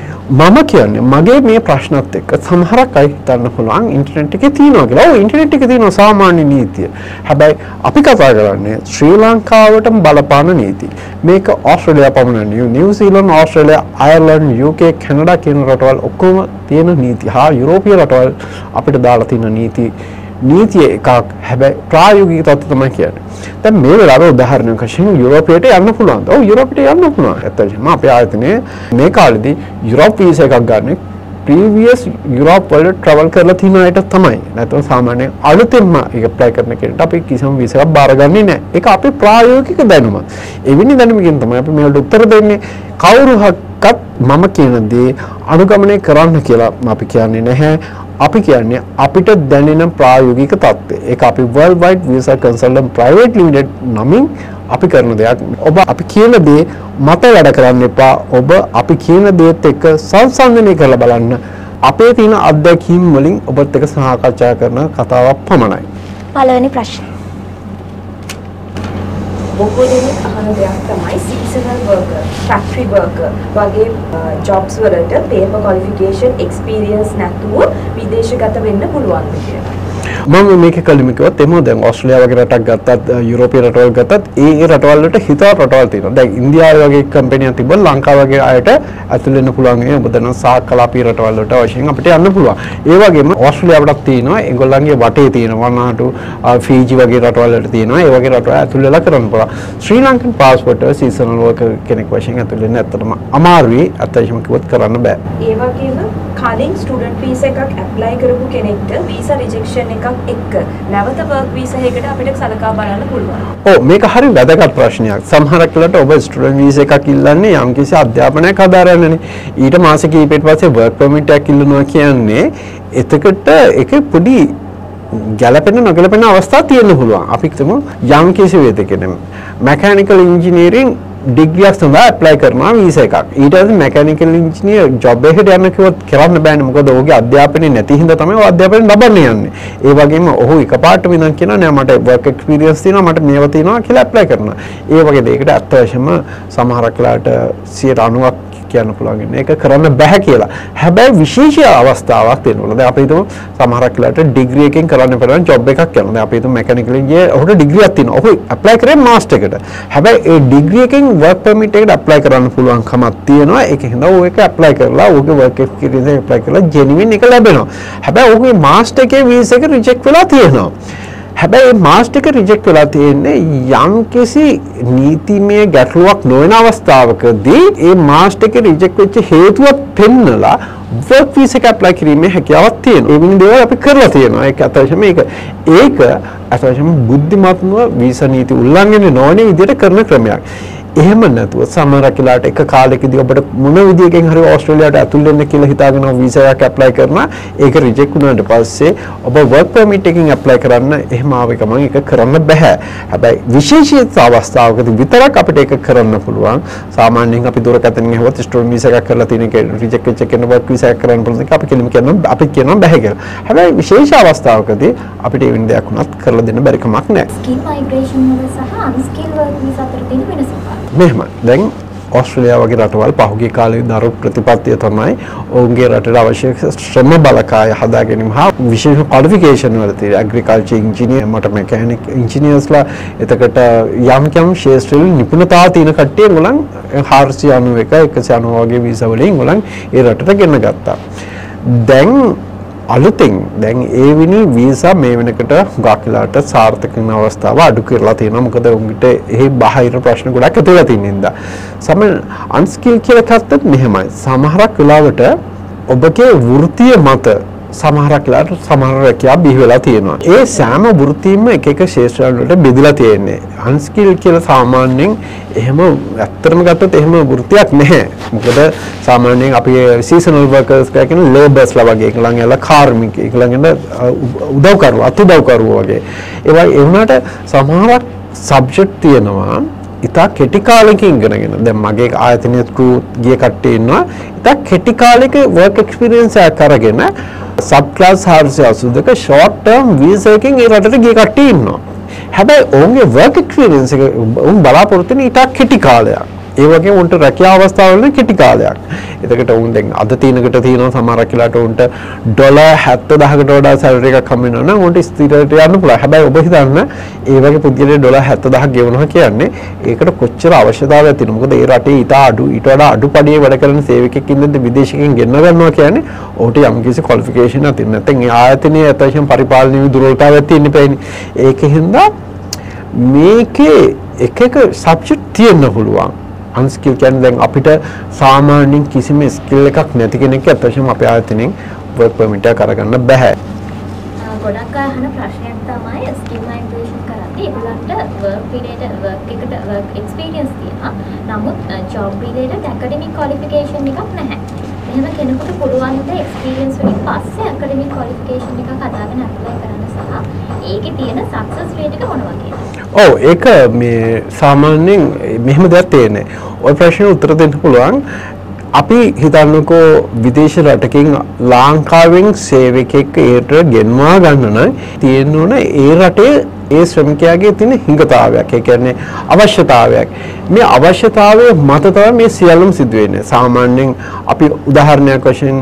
මම කියන්නේ මගේ මේ ප්‍රශ්නත් එක්ක සමහරක් අය හිතන්න පුළුවන් ඉන්ටර්නෙට් එකේ තියෙනවා කියලා. ඔව් ඉන්ටර්නෙට් එකේ තියෙනවා සාමාන්‍ය නීතිය. හැබැයි අපි කතා කරන්නේ ශ්‍රී ලංකාවටම බලපාන නීති. මේක ඕස්ට්‍රේලියා පමණ නෙවෙයි. New Zealand, Australia, Ireland, UK, Canada කියන රටවල් ඔක්කොම තියෙන නීති. හා යුරෝපීය රටවල් අපිට දාලා තියෙන නීතිය එකක්. හැබැයි ප්‍රායෝගික තත්ත්ව තමයි කියන්නේ. දැන් මේ වෙලාවේ උදාහරණයක් වශයෙන් යුරෝපයට යන්න පුළුවන්. ඔව් යුරෝපයට යන්න පුළුවන්. ඇත්තටම අපේ ආයතනයේ මේ කාලෙදී යුරෝප වීසා එකක් ගන්න ප්‍රීවියස් යුරෝප වල ට්‍රැවල් කරලා තියෙන අයට තමයි. නැත්නම් සාමාන්‍ය අලුතෙන්ම ඒක ඇප්ලයි කරන කෙනෙක්ට අපි කිසිම වීසා එකක් බාරගන්නේ නැහැ. ඒක අපේ ප්‍රායෝගික දැනුම. එවැනි දැනුමකින් තමයි අපි මේවලට උත්තර දෙන්නේ. කවුරු හක්කත් මම කියන දේ අනුගමනය කරන්න කියලා අපි කියන්නේ නැහැ. අපි කියන්නේ අපිට දැනෙන ප්‍රායෝගික தත්ත්වය. ඒක අපි World Wide Visa Consultant Private Limited නමින් අපි කරන දෙයක්. ඔබ අපි කියන දේ මත වැඩ කරන්න එපා. ඔබ අපි කියන දේත් එක්ක සංසන්දනය කරලා බලන්න. අපේ තියෙන අත්දැකීම් වලින් ඔබත් එක්ක සාකච්ඡා කරන කතාවක් පමණයි. පළවෙනි ප්‍රශ්නේ. බොහෝ දෙනෙක් අහන දෙයක් තමයි seasonal worker, factory worker වගේ jobs වලට paper qualification experience නැතුව විදේශගත වෙන්න පුළුවන්ද කියලා. මම මේක කලිමිකවත් එමු දැන් ඕස්ට්‍රේලියාව වගේ රටක් ගත්තත් යුරෝපීය රටවල් ගත්තත් ඒ රටවල් වලට හිතවත් රටවල් තියෙනවා. දැන් ඉන්දියාව වගේ කම්පැනියක් තිබ්බොත් ලංකාව වගේ අයට ඇතුල් වෙන්න පුළුවන්. ඒ ඔබ දන්නා සාකලාපීය රටවල් වලට වශයෙන් අපිට යන්න පුළුවන්. ඒ වගේම ඕස්ට්‍රේලියාවටත් තියෙනවා ඒගොල්ලන්ගේ වටේ තියෙන වනාටු ෆීජි වගේ රටවල් වලට තියෙනවා. ඒ වගේ රටවල් ඇතුල් වෙලා කරන්න පුළුවන්. ශ්‍රී ලංකන් පාස්පෝර්ට් එක සීසනල් වර්කර් කෙනෙක් වශයෙන් ඇතුල් වෙන්න ඇත්තටම අමාරුයි. අත්‍යවශ්‍යම කිව්වොත් කරන්න බෑ. ඒ වගේම කලින් ස්ටුඩන්ට් වීසා එකක් ඇප්ලයි කරපු කෙනෙක්ට වීසා රිජෙක්ෂන් එකක් එක්ක නැවත වර්ක් වීසා එකකට අපිට සලකා බලන්න පුළුවන්. ඔව් මේක හරි වැදගත් ප්‍රශ්නයක්. සමහරක් වෙලාවට ඔබ ස්ටුඩන්ට් වීසා එකක් ඉල්ලන්නේ යම්කිසි අධ්‍යාපනයක් හදාරන්නනේ. ඊට මාස කිහිපයකට පස්සේ වර්ක් පර්මිට් එකක් ඉල්ලනවා කියන්නේ එතකොට ඒක පොඩි ගැළපෙන නොගැළපෙන අවස්ථා තියෙන්න පුළුවන්. අපි හිතමු යම්කිසි වේදකෙනෙක් මැකැනිකල් ඉන්ජිනියරින් ඩිග්‍රියක් සඳහා ඇප්ලයි කරනවා වීසා එකක්. ඊට පස්සේ මැකැනිකල් ඉන්ජිනියර් ජොබ් එකට යන්න කිව්වොත් කරන්න බෑනේ. මොකද ඔහුගේ අධ්‍යාපනය නැති හින්දා තමයි ඔහු අධ්‍යාපනය ලබන්න යන්නේ. ඒ වගේම ඔහු එකපාරටම ඉඳන් කියනවා නෑ මට වර්ක් එක්ස්පීරියන්ස් තියෙනවා මට මේව තියෙනවා කියලා ඇප්ලයි කරනවා. ඒ වගේ දෙයකට අත් වශයෙන්ම සමහරක් වෙලාවට 90ක් කියන්න පුළුවන් ඒක කරන්න බෑ කියලා. හැබැයි විශේෂ අවස්ථාවක් තියෙනවා. දැන් අපි හිතමු සමහරක් වෙලාවට ඩිග්‍රී එකෙන් කරන්න පුළුවන් ජොබ් එකක් කරනවා. දැන් අපි හිතමු මැකැනිකල් ඉන්ජිනියර් ඔහුට ඩිග්‍රියක් තියෙනවා. ඔහු ඇප්ලයි කරේ මාස්ටර් එකට. හැබැයි ඒ ඩිග්‍රී එකෙන් වර්ක් පර්මිට් එකට ඇප්ලයි කරන්න පුළුවන් කමක් තියෙනවා. ඒක හින්දා ඔහු ඒක ඇප්ලයි කරලා ඔහුගේ වර්ක් එක්ස්පීරියන්ස් එක ඇප්ලයි කරලා ජෙනුවින් එක ලැබෙනවා. හැබැයි ඔහුගේ මාස්ටර් එකේ වීසා එක රිජෙක්ට් වෙලා තියෙනවා. හැබැයි මාස්ටර් එක රිජෙක්ට් වෙලා තියෙන්නේ යම්කිසි නීතිමය ගැටලුවක් නොවන අවස්ථාවකදී ඒ මාස්ටර් එක රිජෙක්ට් වෙච්ච හේතුව පෙන්නලා වර්ක් වීසා එක ඇප්ලයි කිරීමේ හැකියාවක් තියෙනවා. ඒ වෙන දේවල් අපි කරලා තියෙනවා. ඒක අතවශ්‍යම ඒක අතවශ්‍යම බුද්ධිමත්ව වීසා නීති උල්ලංඝනය නොවන විදිහට කරන ක්‍රමයක්. එහෙම නැතුව සමහරක් වෙලාවට එක කාලෙකදී ඔබට මොන විදියකින් හරි ඕස්ට්‍රේලියාවට ඇතුල් වෙන්න කියලා හිතාගෙන වීසා එකක් ඇප්ලයි කරනවා ඒක රිජෙක්ට් වුණාට පස්සේ ඔබ වර්ක් පර්මිට් එකකින් ඇප්ලයි කරන්න එහෙම ආවේ ගමන් ඒක කරන්න බෑ. හැබැයි විශේෂිත අවස්ථාවකදී විතරක් අපිට ඒක කරන්න පුළුවන්. සාමාන්‍යයෙන් අපි දුරකථනයෙන් හවත් ස්ටුඩන්ට් වීසා එකක් කරලා තියෙන එක රිජෙක්ට් වෙච්ච කෙනෙක් වර්ක් වීසා එකක් කරන්න පුළුවන් එක අපි කියනවා බෑ කියලා. හැබැයි විශේෂ අවස්ථාවකදී අපිට ඒ වෙන දෙයක් වුණත් කරලා දෙන්න බැරි කමක් නැහැ. ස්කිල් මයිග්‍රේෂන් වල සහ අන්ස්කිල් වර්ක් වීසා අතර තියෙන වෙනස මොකක්ද? මෙහෙමයි. දැන් ඕස්ට්‍රේලියාව වගේ රටවල් පහුගිය කාලේ දරු ප්‍රතිපත්තිය තමයි ඔවුන්ගේ රටට අවශ්‍ය ශ්‍රම බලකාය හදා ගැනීම හා විශේෂ ක්වොලිෆිකේෂන් වල තියෙන ඇග්‍රිකල්චර් ඉංජිනේර් මට මෙකැනික් ඉංජිනේර්ස්ලා එතකොට යම් ශාස්ත්‍රීය නිපුණතාව තියෙන කට්ටිය ඒගොල්ලන් 491 190 වගේ වීසා වලින් ඒගොල්ලන් ඒ රටට ගෙන්න ගත්තා. දැන් අලුතෙන් දැන් ඒ විනි වීසා මේ වෙනකොට ගාකිලාට සාර්ථක වෙන අවස්ථාව අඩු කරලා තියෙනවා. මොකද උන්ට එහි බාහිර ප්‍රශ්න ගොඩක් ඇතිලා තියෙන නිසා. අන්ස්කිල් කියලා ගත්තත් මෙහෙමයි. සමහරක් වෙලාවට ඔබගේ වෘත්තීය මත සමහරක් වෙලාවට සමහර රැකියාව බිහි වෙලා තියෙනවා. ඒ සෑම වෘත්තීන්ම එක එක ශාස්ත්‍රයන් වලට බෙදලා තියෙන්නේ. අන්ස්කිල් කියලා සාමාන්‍යයෙන් එහෙම ඇත්තටම ගත්තොත් එහෙම වෘත්තියක් නැහැ. මොකද සාමාන්‍යයෙන් අපි සීසනල් වර්කර්ස් කියන ලේබර්ස්ලා වගේ එකලන් යලා කාර්මික එකලන් උදව් කරනවා අතුදව් කරනවා වගේ. ඒ වුණාට සමහරක් සබ්ජෙක්ට් තියෙනවා ඉතා කෙටි කාලෙකින් ඉගෙනගෙන දැන් මගේ ආයතනයේ ක්‍රූ ගිය කට්ටිය ඉන්නවා ඉතා කෙටි කාලෙක වර්ක් එක්ස්පීරියන්ස් එකක් අරගෙන සබ් ක්ලාස් 482ක ෂෝට් ටර්ම් වීසා එකකින් ඒ රටට ගිය කට්ටිය ඉන්නවා. හැබැයි ඔවුන්ගේ වර්ක් එක්ස්පීරියන්ස් එක උන් බලාපොරොත්තු වෙන ඉතා කෙටි කාලයක්. ඒ වගේ උන්ට රැකියාව අවස්ථාවල කෙටි කාලයක්. එතකොට උන් දැන් අද තිනකට තියෙනවා සමහරක් වෙලාවට උන්ට $70000කට වඩා සැලරි එකක් හම්බ වෙනවා නම් උන්ට ස්ථිරයට යන්න පුළුවන්. හැබැයි ඔබ හිතන්න ඒ වගේ පුද්ගලයෙක් $70000ක් ගෙවනවා කියන්නේ ඒකට කොච්චර අවශ්‍යතාවයක් තියෙනවද? මොකද ඒ රටේ ඊට වඩා අඩු පඩියේ වැඩ කරන සේවකෙක් ඉඳන් විදේශිකෙන් ගෙන්න ගන්නවා කියන්නේ ඔහුට යම්කිසි ක්වොලිෆිකේෂන් එකක් තියෙනවා. නැත්නම් ඒ ආයතනයේ අතීතයෙන් පරිපාලනීය දුර්වලතාවයක් තියෙන්න බෑනේ. ඒකෙන්ද මේකේ එක සබ්ජෙක්ට් තියෙන්න පුළුවන්. අන්ස්කිල් කියන්නේ දැන් අපිට සාමාන්‍යයෙන් කිසිම ස්කිල් එකක් නැති කෙනෙක් අතවශ්‍යම අපේ ආයතනයෙන් වර්ක් පර්මිට් එක කරගන්න බෑ. ගොඩක් අය අහන ප්‍රශ්නයක් තමයි ස්කිල් මයිග්‍රේෂන් කරද්දී ඒගොල්ලන්ට වර්ක් රිලේටඩ් වර්ක් එකට වර්ක් එක්ස්පීරියන්ස් තියෙනවා. නමුත් ජොබ් රිලේටඩ් ඇකඩමික් ක්වොලිෆිකේෂන් එකක් නැහැ. එහෙම කෙනෙකුට පුළුවන් ද එක්ස්පීරියන්ස් වලින් පස්සේ ඇකඩමික් ක්වොලිෆිකේෂන් එකක් හදාගෙන ඇප්ලයි කරන්න සහ ඒකේ තියෙන සක්සස් රේට් එක මොන වගේද? ඔව් ඒක මේ සාමාන්‍යයෙන් මෙහෙම දෙයක් තියෙන්නේ. ඔය ප්‍රශ්නෙට උත්තර දෙන්න පුළුවන්. අපි හිතන්නකෝ විදේශ රටකින් ලංකාවෙන් සේවකෙක් ඒට ගෙන්වා ගන්න නම් තියෙන්න ඕන ඒ රටේ ඒ ශ්‍රමිකයාගේ තියෙන හිඟතාවයක්. ඒ කියන්නේ අවශ්‍යතාවයක්. මේ අවශ්‍යතාවය මත තමයි මේ සියල්ලම සිදු වෙන්නේ. සාමාන්‍යයෙන් අපි උදාහරණයක් වශයෙන්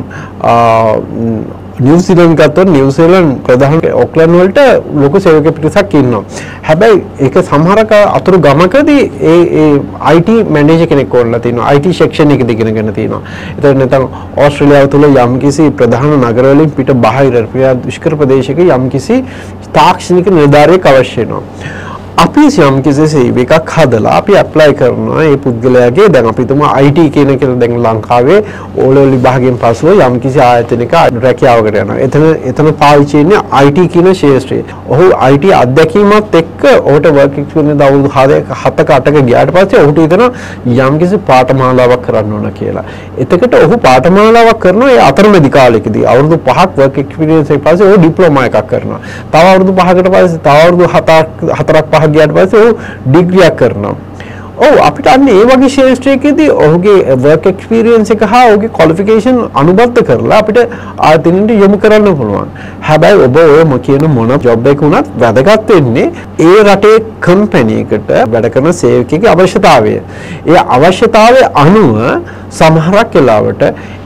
නිව්සීලන්ත ගත්තොත් නිව්සීලන්ත ප්‍රධාන ඔක්ලන්ඩ් වලට ලොකු සේවක පිරිසක් ඉන්නවා. හැබැයි ඒක සමහරක අතුරු ගමකදී ඒ IT මැනේජර් කෙනෙක් ඕනලා තියෙනවා. IT සෙක්ෂන් එකදී ඉගෙනගෙන තියෙනවා. ඒතර නැත්නම් ඕස්ට්‍රේලියාව තුළ යම්කිසි ප්‍රධාන නගර වලින් පිට බාහිර දුෂ්කර ප්‍රදේශයක යම්කිසි තාක්ෂණික නිලධාරියෙක් අවශ්‍ය වෙනවා. අපි යම්කිසි සේවකයක් හදලා අපි ඇප්ලයි කරනවා ඒ පුද්ගලයාගේ දැන් අපි තුමා IT කියන කෙනා දැන් ලංකාවේ ඕලෙවල් විභාගයෙන් පසුව යම්කිසි ආයතනයක රැකියාවකට යනවා. එතන පාවිච්චි වෙන්නේ IT කියන ශාස්ත්‍රය. ඔහු IT අධ්‍යක්ීමත් එක්ක ඔහුට වර්ක් එක්ස්පීරියන්ස් අවුරුදු 7ක 8ක ගියාට පස්සේ ඔහුට හිතන යම්කිසි පාඨමාලාවක් කරන්න ඕන කියලා. එතකොට ඔහු පාඨමාලාවක් කරනවා ඒ අතරමැදි කාලෙකදී අවුරුදු 5ක් වර්ක් එක්ස්පීරියන්ස් එකක් පස්සේ ඔහු ඩිප්ලෝමා එකක් කරනවා. තව අවුරුදු 5කට පස්සේ තව අවුරුදු 4ක් 5ක් ගියාට පස්සේ ඔහු ඩිග්‍රියක් කරනවා. ඔව් අපිට අන්න ඒ වගේ ශේෂ්ත්‍රයකදී ඔහුගේ work experience එක හා ඔහුගේ qualification අනුබද්ධ කරලා අපිට ආයතනෙට යොමු කරන්න පුළුවන්. හැබැයි ඔබ ඔය කියන මොන job එක වුණත් වැදගත් වෙන්නේ ඒ රටේ company එකට වැඩ කරන සේවකයෙකුගේ අවශ්‍යතාවය. ඒ අවශ්‍යතාවය අනුව සමහරක් වෙලාවට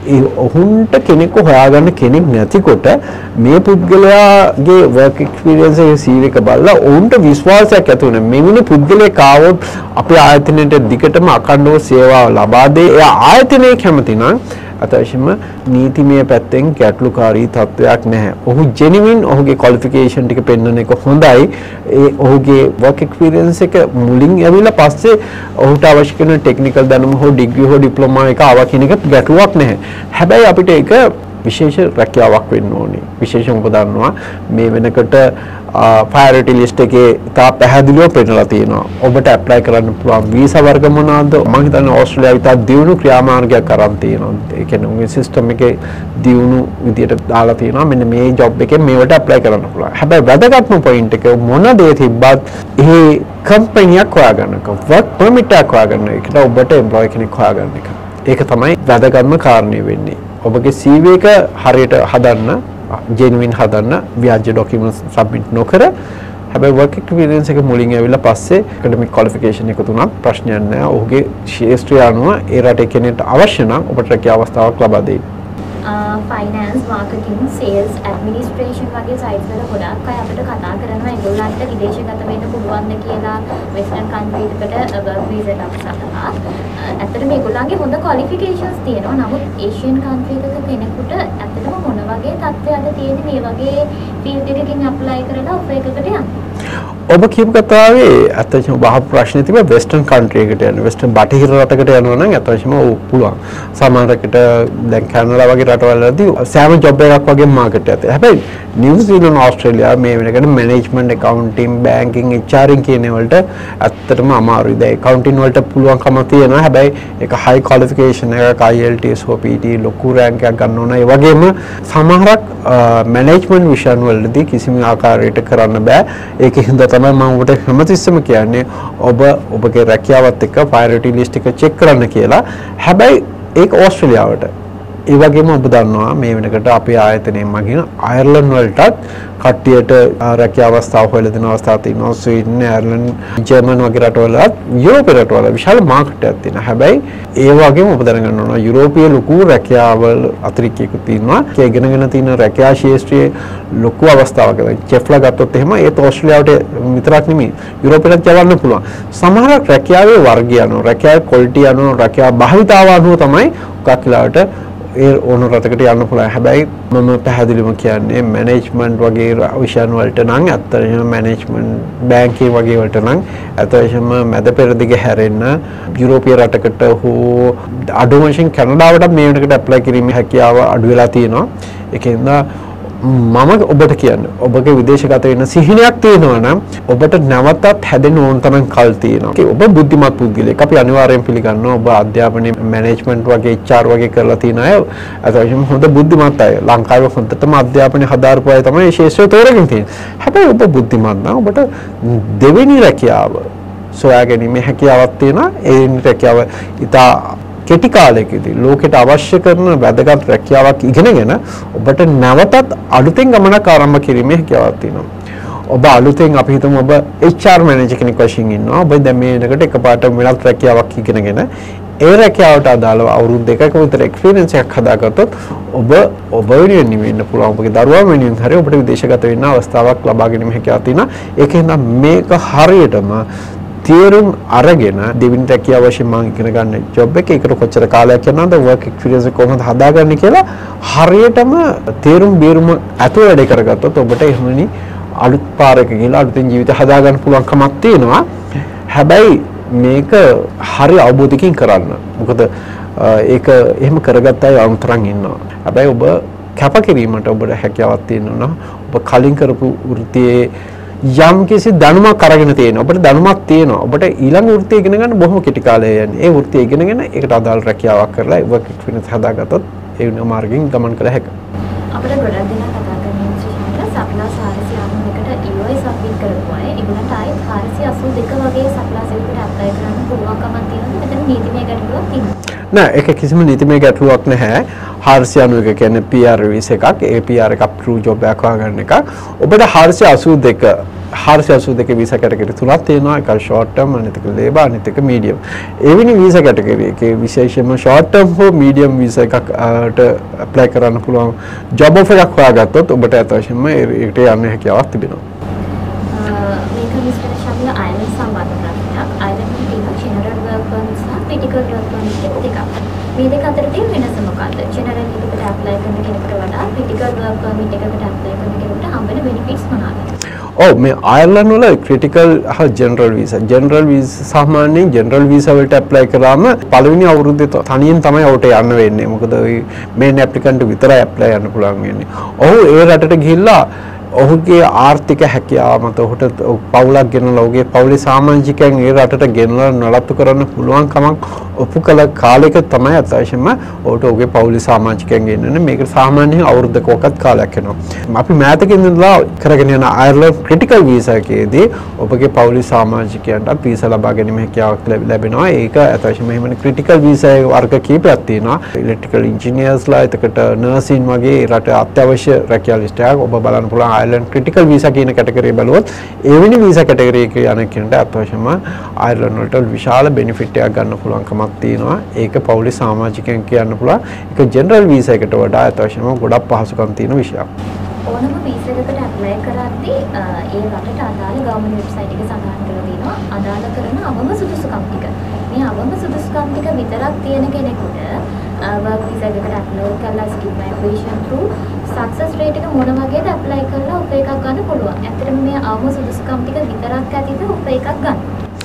ඔහුන්ට කෙනෙක්ව හොයාගන්න කෙනෙක් නැතිකොට මේ පුද්ගලයාගේ work experience එක CV එක බලලා ඔවුන්ට විශ්වාසයක් ඇති වෙනවා. මෙවැනි පුද්ගලයෙක් ආවොත් අපේ ආයතනයට දිගටම අඛණ්ඩව සේවාව ලබා දෙයි. එයා ආයතනයේ කැමති නම් අතවශ්‍යම නීතිමය පැත්තෙන් ගැටලුකාරී තත්වයක් නැහැ. ඔහු genuine ඔහුගේ qualification ටික පෙන්වන එක හොඳයි. ඒ ඔහුගේ work experience එක මුලින් ඇවිල්ලා පස්සේ ඔහුට අවශ්‍ය කරන technical දැනුම හෝ degree හෝ diploma එක ආවා කියන එක ගැටලුවක් නැහැ. හැබැයි අපිට ඒක විශේෂ රැකියාවක් වෙන්න ඕනේ. විශේෂයෙන් ඔබ දන්නවා මේ වෙනකොට priority list එකේ තා පැහැදිලිව පෙන්නලා තියෙනවා. ඔබට apply කරන්න පුළුවන් වීසා වර්ග මොනවාද? මම හිතන්නේ ඕස්ට්‍රේලියාවේ තා දියුණු ක්‍රියාමාර්ගයක් අරන් තියෙනවා. ඒ කියන්නේ උගේ සිස්ටම් එකේ දියුණු විදියට දාලා තියෙනවා. මෙන්න මේ job එකෙන් මේවට apply කරන්න පුළුවන්. හැබැයි වැදගත්ම point එක මොන දේ තිබ්බත් ඒ company එක හොයාගන්න එක work permit එක හොයාගන්න එකට ඔබට employee කෙනෙක් හොයාගන්න එක. ඒක තමයි වැදගත්ම කාරණේ වෙන්නේ. ඔබගේ CV එක හරියට හදන්න genuine හදන්න ව්‍යාජ documents submit නොකර හැබැයි work experience එක මුලින් ඇවිල්ලා පස්සේ academic qualification එක තුනක් ප්‍රශ්නයක් නැහැ. ඔහුගේ ශාස්ත්‍රීය අනුව ඒ රටේ කෙනෙක්ට අවශ්‍ය නම් ඔබට රැකියා අවස්ථාවක් ලබා දෙයි. ෆයිනෑන්ස් මාකටිං සේල්ස් ඇඩ්මිනිස්ට්‍රේෂන් වගේ සයිට්ස් වල ගොඩක් අය අපිට කතා කරනවා ඒගොල්ලන්ට විදේශගත වෙන්න පුළුවන්ද කියලා වෙස්ටර්න් කන්ට්‍රීස් එකට වර්ක් වීසා එකක් සඳහා. ඇත්තටම මේගොල්ලන්ගේ හොඳ ක්වොලිෆිකේෂන්ස් තියෙනවා. නමුත් ඒෂියන් කන්ට්‍රී එකක කෙනෙකුට ඇත්තටම මොන වගේ තත්ත්වයක්ද තියෙන්නේ මේ වගේ ෆීල්ඩ් එකකින් අප්ලයි කරලා ඔෆර් එකකට යන්න? ඔබ කියපු කතාවේ අත්‍යවශ්‍යම බහ ප්‍රශ්නේ තිබ්බා වෙස්ටර්න් කන්ට්‍රී එකට යන්න. වෙස්ටර්න් බටහිර රටකට යනවා නම් අත්‍යවශ්‍යම පුළුවන්. සමහරකට දැන් කැනඩා වගේ රටවල්වලදී සෑම ජොබ් එකක් වගේ මාකට් එකක්. හැබැයි නිව්සීලන්ත ඕස්ට්‍රේලියාව මේ වෙනකොට මැනේජ්මන්ට් accounting banking HRing කියන වලට ඇත්තටම අමාරුයි. දැන් accounting වලට පුළුවන්කම තියෙනවා. හැබැයි ඒක high qualification එකක් IELTS හෝ PT ලොකු රෑන්ක් එකක් ගන්න ඕන. ඒ වගේම සමහරක් මැනේජ්මන්ට් විෂයන් වලදී කිසිම ආකාරයකට කරන්න බෑ. ඒක හින්දා තමයි මම ඔබට හැමතිස්සෙම කියන්නේ ඔබගේ රැකියාවත් එක්ක priority list එක check කරන්න කියලා. හැබැයි ඒක ඕස්ට්‍රේලියාවට. ඒ වගේම ඔබ දන්නවා මේ වෙනකොට අපේ ආයතනයෙන් මගින් අයර්ලන්ඩ් වලටත් කට්ටියට රැකියාව අවස්ථා හොයලා දෙන අවස්ථා තියෙනවා. ස්වීඩන්, අයර්ලන්ඩ්, ජර්මන් වගේ රටවලත් යුරෝපීය රටවල විශාල මාකට් එකක් තියෙනවා. හැබැයි ඒ වගේම ඔබ දැනගන්න ඕන යුරෝපීය ලොකු රැකියාවල් අතිරික්තයක තියෙනවා. ඒ ඉගෙනගෙන තියෙන රැකියා ශාස්ත්‍රයේ ලොකු අවස්ථාවක්. චෙෆ්ලා ගත්තොත් එහෙම ඒත් ඕස්ට්‍රේලියාවට විතරක් නෙමෙයි යුරෝපීයට යවන්න පුළුවන්. සමහර රැකියාවේ වර්ගය අනුව, රැකියාවේ ක්වොලිටි අනුව, රැකියාව භාවිතාව අනුව තමයි උගක්ලාට ඒ ඕන රටකට යන්න පුළුවන්. හැබැයි මම පැහැදිලිවම කියන්නේ මැනේජ්මන්ට් වගේ විෂයන් වලට නම් ඇත්තටම මැනේජ්මන්ට් බැංකින් වගේ වලට නම් ඇත්තටම මැද පෙරදිග හැරෙන්න යුරෝපීය රටකට හෝ අඩු වශයෙන් කැනඩාවට මේ වෙනකට ඇප්ලයි කිරීමේ හැකියාව අඩු වෙලා තියෙනවා. ඒකෙන්ද මම ඔබට කියන්නේ ඔබගේ විදේශගත වෙන සිහිනයක් තියෙනවා නම් ඔබට නැවතත් හැදෙන්න ඕන තරම් කල් තියෙනවා. ඔබ බුද්ධිමත් පුද්ගලයෙක්. අපි අනිවාර්යෙන් පිළිගන්නවා ඔබ අධ්‍යාපනයේ මැනේජ්මන්ට් වගේ HR වගේ කරලා තියෙන අය අතවශ්‍යම හොඳ බුද්ධිමත් අය. ලංකාවේ හොඳටම අධ්‍යාපනය හදාරපු අය තමයි මේ ශාස්ත්‍රය තෝරගෙන තියෙන්නේ. හැබැයි ඔබ බුද්ධිමත් නම් ඔබට දෙවෙනි රැකියාව සොයා ගැනීමේ හැකියාවක් තියෙනවා. ඒ රැකියාව ඉතා කෙටි කාලයකදී ලෝකෙට අවශ්‍ය කරන වැදගත් රැකියාවක් ඉගෙනගෙන ඔබට නැවතත් අලුතෙන් ගමනක් ආරම්භ කිරීමේ හැකියාවක් තියෙනවා. ඔබ අලුතෙන් අපි හිතමු ඔබ HR මැනේජර් කෙනෙක් වශයෙන් ඉන්නවා. ඔබ දැන් මේ වෙනකොට එකපාරට වෙනත් රැකියාවක් ඉගෙනගෙන ඒ රැකියාවට අදාළව අවුරුදු දෙකක විතර එක්ස්පීරියන්ස් එකක් හදාගත්තොත් ඔබ වෙනුවෙන් වෙන්න පුළුවන්. ඔබගේ දරුවා වෙනුවෙන් හරි ඔබට විදේශගත වෙන්න අවස්ථාවක් ලබා ගැනීම හැකියාවක් තියෙනවා. ඒකෙන් මේක හරියටම තේරුම් අරගෙන දෙවෙනි රැකියාව වශයෙන් මම ඉගෙන ගන්න ජොබ් එක ඒකට කොච්චර කාලයක් යනවද වර්ක් එක්ස්පීරියන්ස් එක කොහොමද හදාගන්නේ කියලා හරියටම තේරුම් බේරුම ඇතුව වැඩ කරගත්තොත් ඔබට එහෙමනි අලුත් පාරක ගිහලා අලුතෙන් ජීවිත හදාගන්න පුළුවන්කමක් තියෙනවා. හැබැයි මේක හරි අවබෝධයකින් කරන්න. මොකද ඒක එහෙම කරගත්ත අය අනුතරන් ඉන්නවා. හැබැයි ඔබ කැපකිරීමට ඔබට හැකියාවක් තියෙනවා. ඔබ කලින් කරපු වෘත්තියේ යම් කිසි දැනුමක් අරගෙන තියෙනවා. ඔබට දැනුමක් තියෙනවා. ඔබට ඊළඟ වෘත්තිය ඉගෙන ගන්න බොහොම කෙටි කාලයක් යන්නේ. ඒ වෘත්තිය ඉගෙනගෙන ඒකට අදාළ රැකියාවක් කරලා වර්ක් එක්ස්පීරියන්ස් හදාගත්තොත් ඒ වෙන මාර්ගයෙන් ගමන් කළ හැකියි. අපිට ගොඩක් දෙනා කතා කරන්නේ සප්ලා 491කට EOI සබ්මිට් කරපු අය ඒගොල්ලන්ට ආයෙත් 489 82 වගේ සප්ලාසෙකට ඇප්ලයි කරන්න පුළුවන්කමක් තියෙනවා. මෙතන නීතිමය ගැටලුවක් තියෙනවා. නෑ ඒක කිසිම නීතිමය ගැටලුවක් නැහැ. 491 කියන්නේ PR වීසා එකක්. ඒ PR එක අප්‍රූව් ජොබ් එකක් හොයාගන්න එක. ඔබට 482 වීසා කැටගරි තුනක් තියෙනවා. එකක් ෂෝට් ටර්ම්, අනිත් එක ලේබර්, අනිත් එක මීඩියම්. එවැනි වීසා කැටගරි එකේ විශේෂයෙන්ම ෂෝට් ටර්ම් හෝ මීඩියම් වීසා එකකට ඇප්ලයි කරන්න පුළුවන් ජොබ් ඔෆර් එකක් හොයාගත්තොත් ඔබට අතවශ්‍යම ඒකට යන්න හැකියාවක් තිබෙනවා. මේක මිස්ටර් ශබ්ල අයර්ලන්ඩ් සම්බන්ධ ප්‍රශ්නයක්. අයර්ලන්ඩ් තියෙන ජෙනරල් වර්ක් පර්මිට් සහ ක්‍රිටිකල් වර්ක් පර්මිට් දෙකක්. මේ දෙක අතර තියෙන වෙනස මොකක්ද? ජෙනරල් එකකට ඇප්ලයි කරන කෙනෙකුට වඩා ක්‍රිටිකල් වර්ක් පර්මිට් එකකට ඇප්ලයි කරන කෙනෙකුට හම්බෙන බෙනිෆිට්ස් මොනවාද? ඔව් මේ අයර්ලන්ඩ් වල ක්‍රිටිකල් හා ජෙනරල් වීසා සාමාන්‍යයෙන් ජෙනරල් වීසා වලට ඇප්ලයි කරාම පළවෙනි අවුරුද්දේ තනියෙන් තමයි ඔහුට යන්න වෙන්නේ. මොකද මේන් ඇප්ලිකන්ට් විතරයි ඇප්ලයි කරන්න පුළුවන් වෙන්නේ. ඔහු ඒ රටට ගිහිල්ලා ඔහුගේ ආර්ථික හැකියාව මත ඔහුට පවුලක් ගෙනලා ඔහුගේ පවුලේ සමාජිකයන් ඒ රටට ගෙනලා නඩත්තු කරන්න පුළුවන් කමක් ඔප්පු කළ කාලයක තමයි අත්‍යවශ්‍යම ඔහුට ඔහුගේ පවුලේ සමාජිකයන් ගෙන්නන්නේ. මේක සාමාන්‍යයෙන් අවුරුද්දක වකත් කාලයක් වෙනවා. අපි මෑතකින් ඉඳලා කරගෙන යන අයර්ලන්ඩ් ක්‍රිටිකල් වීසා එකේදී ඔබගේ පවුලේ සමාජිකයන්ට වීසා ලබා ගැනීම හැකියාවක් ලැබෙනවා. ඒක අත්‍යවශ්‍යම එහෙමනේ ක්‍රිටිකල් වීසා වර්ග කීපයක් තියෙනවා. ඉලෙක්ට්‍රිකල් ඉංජිනේර්ස්ලා, එතකොට නර්සින් වගේ රට අත්‍යවශ්‍ය රැකියාව ලිස්ට් එකක් ඔබ බලන්න පුළුවන්. අයර්ලන්ඩ් ක්‍රිටිකල් වීසා කියන කැටගරිය බලුවොත් එවැනි වීසා කැටගරි එකේ යන කෙනට අත්‍යවශ්‍යම අයර්ලන්ඩ් වලට විශාල බෙනිෆිට් එකක් ගන්න පුළුවන්කමක් තියෙනවා. ඒක පවුලේ සමාජිකයන් කියන්න පුළුවන්. ඒක ජෙනරල් වීසා එකට වඩා අත්‍යවශ්‍යම ගොඩක් පහසුකම් තියෙන විෂයක්. ඕනම වීසා එකකට ඇප්ලයි කරද්දී ඒ රටට අදාළ ගවර්න්මන්ට් වෙබ්සයිට් එක සඳහන් කරලා තියෙනවා අදාළ කරන අවම සුදුසුකම් ටික. මේ අවම සුදුසුකම් ටික විතරක් තියෙන කෙනෙකුට work visa එකකට ඇප්ලයි කරලා skip migration through success rate එක මොන වගේද ඇප්ලයි කරලා උප එකක් ගන්න පුළුවන්. ඇත්තටම මේ අවම සුදුසුකම් ටික විතරක් ඇතිද උප එකක් ගන්න?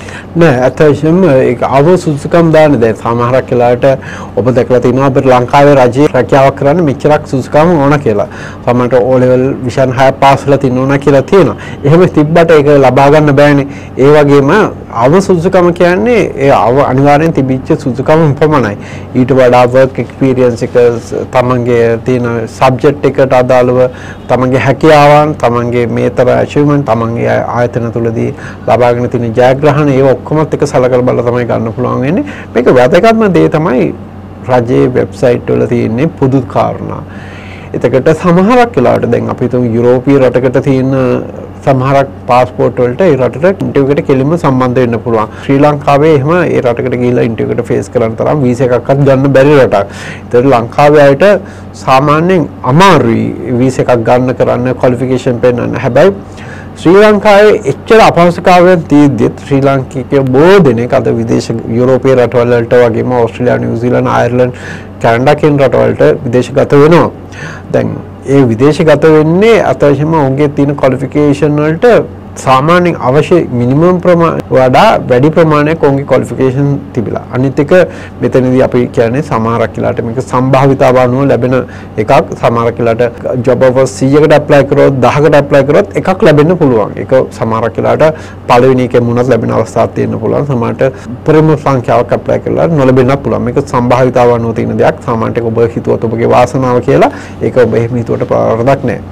නෑ අතවශ්‍යම ඒක අවම සුදුසුකම් දාන්න. දැන් සමහරක් වෙලාවට ඔබ දැකලා තියෙනවා අපේ ලංකාවේ රජයේ රැකියාවක් කරන්න මෙච්චරක් සුදුසුකම් ඕන කියලා. සමහරට O level විෂන් 6 පාස් වෙලා තින්න ඕන කියලා තියෙනවා. එහෙම තිබ්බට ඒක ලබා ගන්න බෑනේ. ඒ වගේම අවම සුදුසුකම කියන්නේ ඒ අනිවාර්යෙන් තිබිච්ච සුදුසුකම පමණයි. ඊට වඩා work experience එක, තමන්ගේ තියෙන subject එකට අදාළව තමන්ගේ හැකියාවන්, තමන්ගේ මේතර achievement, තමන්ගේ ආයතන තුලදී ලබාගෙන තියෙන ජයග්‍රහණ ඒ ඔක්කොමත් එක සලකලා බලලා තමයි ගන්න පුළුවන් වෙන්නේ. මේක වැදගත්ම දේ තමයි රජයේ වෙබ්සයිට් වල තියෙන පොදු කාරණා. එතකොට සමහරක් වෙලාවට දැන් අපි හිතමු යුරෝපීය රටකට තියෙන සමහරක් පාස්පෝර්ට් වලට ඒ රටට ඉන්ටර්විව් එකට කෙලින්ම සම්බන්ධ වෙන්න පුළුවන්. ශ්‍රී ලංකාවේ එහෙම ඒ රටකට ගිහිල්ලා ඉන්ටර්විව් එකට ෆේස් කරන්න තරම් වීසා එකක්වත් ගන්න බැරි රටක්. ඒතර ලංකාවේ අයට සාමාන්‍යයෙන් අමාරුයි වීසා එකක් ගන්න කරන්න ක්වොලිෆිකේෂන් පෙන්නන්න. හැබැයි ශ්‍රී ලංකාවේ එච්චර අපහසුතාවයන් තියෙද්දිත් ශ්‍රී ලාංකිකයෝ බොහෝ දෙනෙක් අද විදේශ යුරෝපීය රටවල් වලට වගේම ඕස්ට්‍රේලියා, නිව්සීලන්ත, අයර්ලන්ඩ්, කැනඩා කියන රටවලට විදේශගත වෙනවා. දැන් ඒ විදේශගත වෙන්නේ අතවශ්‍යම ඔවුන්ගේ තියෙන ක්වොලිෆිකේෂන් වලට සාමාන්‍යයෙන් අවශ්‍ය මිනිමම් වඩා වැඩි ප්‍රමාණයක් ඔවුන්ගේ ක්වොලිෆිකේෂන් තිබිලා. අනිත් එක මෙතනදී අපි කියන්නේ සමහරක් වෙලාවට මේක සම්භාවිතාව අනුව ලැබෙන එකක්. සමහරක් වෙලාවට ජොබ් ඔෆර් 100කට ඇප්ලයි කරොත් 10කට ඇප්ලයි කරොත් එකක් ලැබෙන්න පුළුවන්. ඒක සමහරක් වෙලාවට පළවෙනි එකේ මුණත් ලැබෙන අවස්ථාවක් තියෙන්න පුළුවන්. සමහරට උපරිම සංඛ්‍යාවක් ඇප්ලයි කරලා නොලැබෙන්නත් පුළුවන්. මේක සම්භාවිතාව අනුව තියෙන දෙයක්. සාමාන්‍යයෙන් ඔබ හිතුවත් ඔබගේ වාසනාව කියලා ඒක ඔබ එහෙම හිතුවට පාරක් නෑ.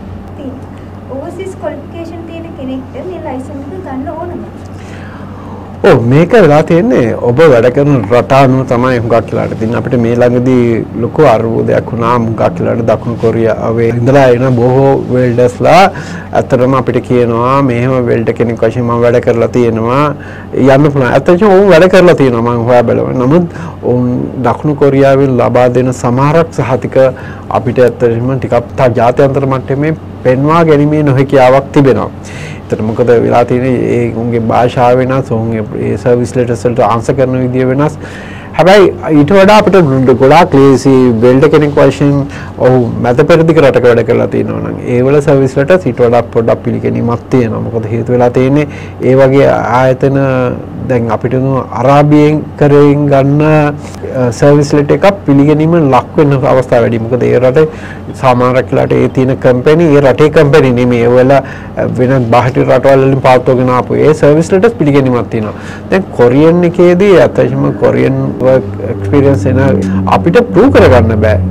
මේක වෙලා තියෙන්නේ ඔබ වැඩ කරන රට අනුව තමයි හුඟක් කියලාට තින්නේ. අපිට මේ ළඟදී ලොකු අරුබුදයක් වුණා හුඟක් කියලාට දකුණු කොරියාවේ ඉඳලා එන බොහෝ වෙල්ඩර්ස්ලා අතරම අපිට කියනවා මෙහෙම වෙල්ඩර් කෙනෙක් වශයෙන් මම වැඩ කරලා තියෙනවා යන්න පුළුවන්. අතට ඔව් වැඩ කරලා තියෙනවා මම හොයා බලනවා. නමුත් ඔවුන් දකුණු කොරියාවෙන් ලබා දෙන සමහරක් සහතික අපිට ඇත්තටම ටිකක් ජාත්‍යන්තර මට්ටමේ පෙන්වා ගැනීමේ නොහැකියාවක් තිබෙනවා. ඒතර මොකද වෙලා තියෙන්නේ ඒ උන්ගේ භාෂාව වෙනස්, උන්ගේ ඒ සර්විස් ලෙටර්ස් වලට ආන්සර් කරන විදිය වෙනස්. හැබැයි ඊට වඩා අපිට ගොඩාක් ලේසි වෙල්ඩර් කෙනෙක් වශයෙන් ඔව් මැද පෙරදිග රටක වැඩ කරලා තියෙනවා නම් ඒ වල සර්විස් ලෙටර්ස් ඊට වඩා පොඩ්ඩක් පිළිගැනීමක් තියෙනවා. මොකද හේතු වෙලා තියෙන්නේ ඒ වගේ ආයතන දැන් අපිට අරාබියෙන් කරෙන් ගන්න සර්විස් ලෙටර් එකක් පිළිගැනීම ලක් වෙන අවස්ථා වැඩි. මොකද ඒ රටේ සමහරක් වෙලාවට ඒ තියෙන කම්පැනි ඒ රටේ කම්පැනි නෙමෙයි. ඒ වල වෙන බාහිර රටවල් වලින් පාත්වගෙන ආපු ඒ සර්විස් ලෙටර්ස් පිළිගැනීමක් තියෙනවා. දැන් කොරියන් එකේදී අතශම කොරියන් work experience එන අපිට ප්‍රූව් කරගන්න බෑ.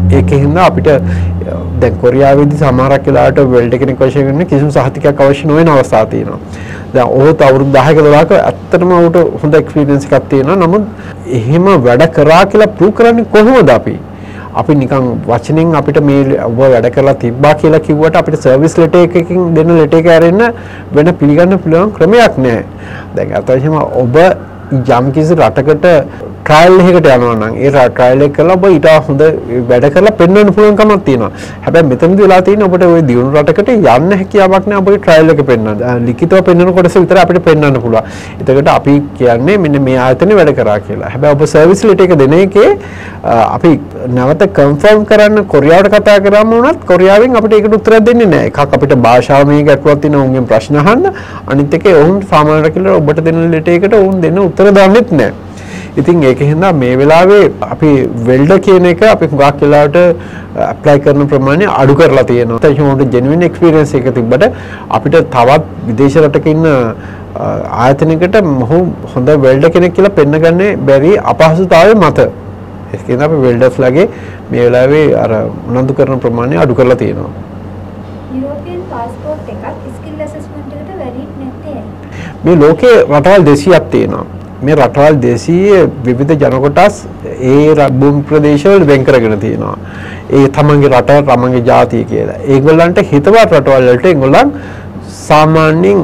ඒකෙන් හින්දා අපිට දැන් කොරියාවේදී සමහරක් වෙලාවට වෙල්ඩර් කෙනෙක් වශයෙන් ඉන්න කිසිම සහතිකයක් අවශ්‍ය නොවන අවස්ථා තියෙනවා. දැන් ඔහුත් අවුරුදු 10ක 12ක ඇත්තටම ඔහුට හොඳ එක්ස්පීරියන්ස් එකක් තියෙනවා. නමුත් එහෙම වැඩ කරා කියලා ප්‍රූව් කරන්නේ කොහොමද අපි? අපි නිකන් වචනෙන් අපිට මේ ඔබ වැඩ කරලා තිබ්බා කියලා කිව්වට අපිට සර්විස් ලෙටර් එකකින් දෙන ලෙටර් එක ඇරෙන්න වෙන පිළිගන්න පුළුවන් ක්‍රමයක් නැහැ. දැන් අතවශ්‍යම ඔබ යම් කිසි රටකට ට්‍රයල් එකකට යනවා නම් ඒ ට්‍රයල් එක කරලා ඔබ ඊට හොඳ වැඩ කරලා පෙන්වන්න පුළුවන් කමක් තියෙනවා. හැබැයි මෙතනදී වෙලා තියෙන්නේ ඔබට ওই දියුණු රටකට යන්න හැකියාවක් නැහැ ඔබගේ ට්‍රයල් එක පෙන්වන්න. ලිඛිතව පෙන්වන කොටස විතර අපිට පෙන්වන්න පුළුවන්. එතකොට අපි කියන්නේ මෙන්න මේ ආයතනේ වැඩ කරා කියලා. හැබැයි ඔබ සර්විස් ලෙටර් එක දෙන එකේ අපි නැවත කන්ෆර්ම් කරන්න කොරියාවට කතා කරාම වුණත් කොරියාවෙන් අපිට ඒකට උත්තරයක් දෙන්නේ නැහැ. එකක් අපිට භාෂාව මේ ගැටලුවක් තියෙනවා උන්ගෙන් ප්‍රශ්න අහන්න. අනිත් එකේ ඔවුන් සාමාන්‍යයෙන් කියලා ඔබට දෙන ලෙටර් එකට ඔවුන් දෙන්න උත්තර දාන්නෙත් නැහැ. ඉතින් ඒකෙන් මේ වෙලාවේ අපි වෙල්ඩර් කියන එක අපි හුඟක් වෙලාවට ඇප්ලයි කරන ප්‍රමාණය අඩු කරලා තියෙනවා. ඒත් ඒකට ජෙනුයින් එක්ස්පීරියන්ස් එක තිබ්බට අපිට තවත් විදේශ රටක ඉන්න ආයතනයකට මොහු හොඳ වෙල්ඩර් කෙනෙක් කියලා පෙන්නගන්නේ බැරි අපහසුතාවය මත. ඒකෙන් අපි වෙල්ඩර්ස්ලාගේ මේ වෙලාවේ අර උනන්දු කරන ප්‍රමාණය අඩු කරලා තියෙනවා. යුරෝපියන් පාස්පෝර්ට් එකක් ස්කිල් ඇසස්මන්ට් එකට වැඩි නැත්තේ. මේ ලෝකේ රටවල් 200ක් තියෙනවා. මේ රටවල් 200 විවිධ ජන කොටස් ඒ භූමි ප්‍රදේශවල වෙන් කරගෙන තියෙනවා. ඒ තමන්ගේ රට තමන්ගේ ජාතිය කියලා. ඒගොල්ලන්ට හිතවත් රටවල් වලට ඒගොල්ලන් සාමාන්‍යයෙන්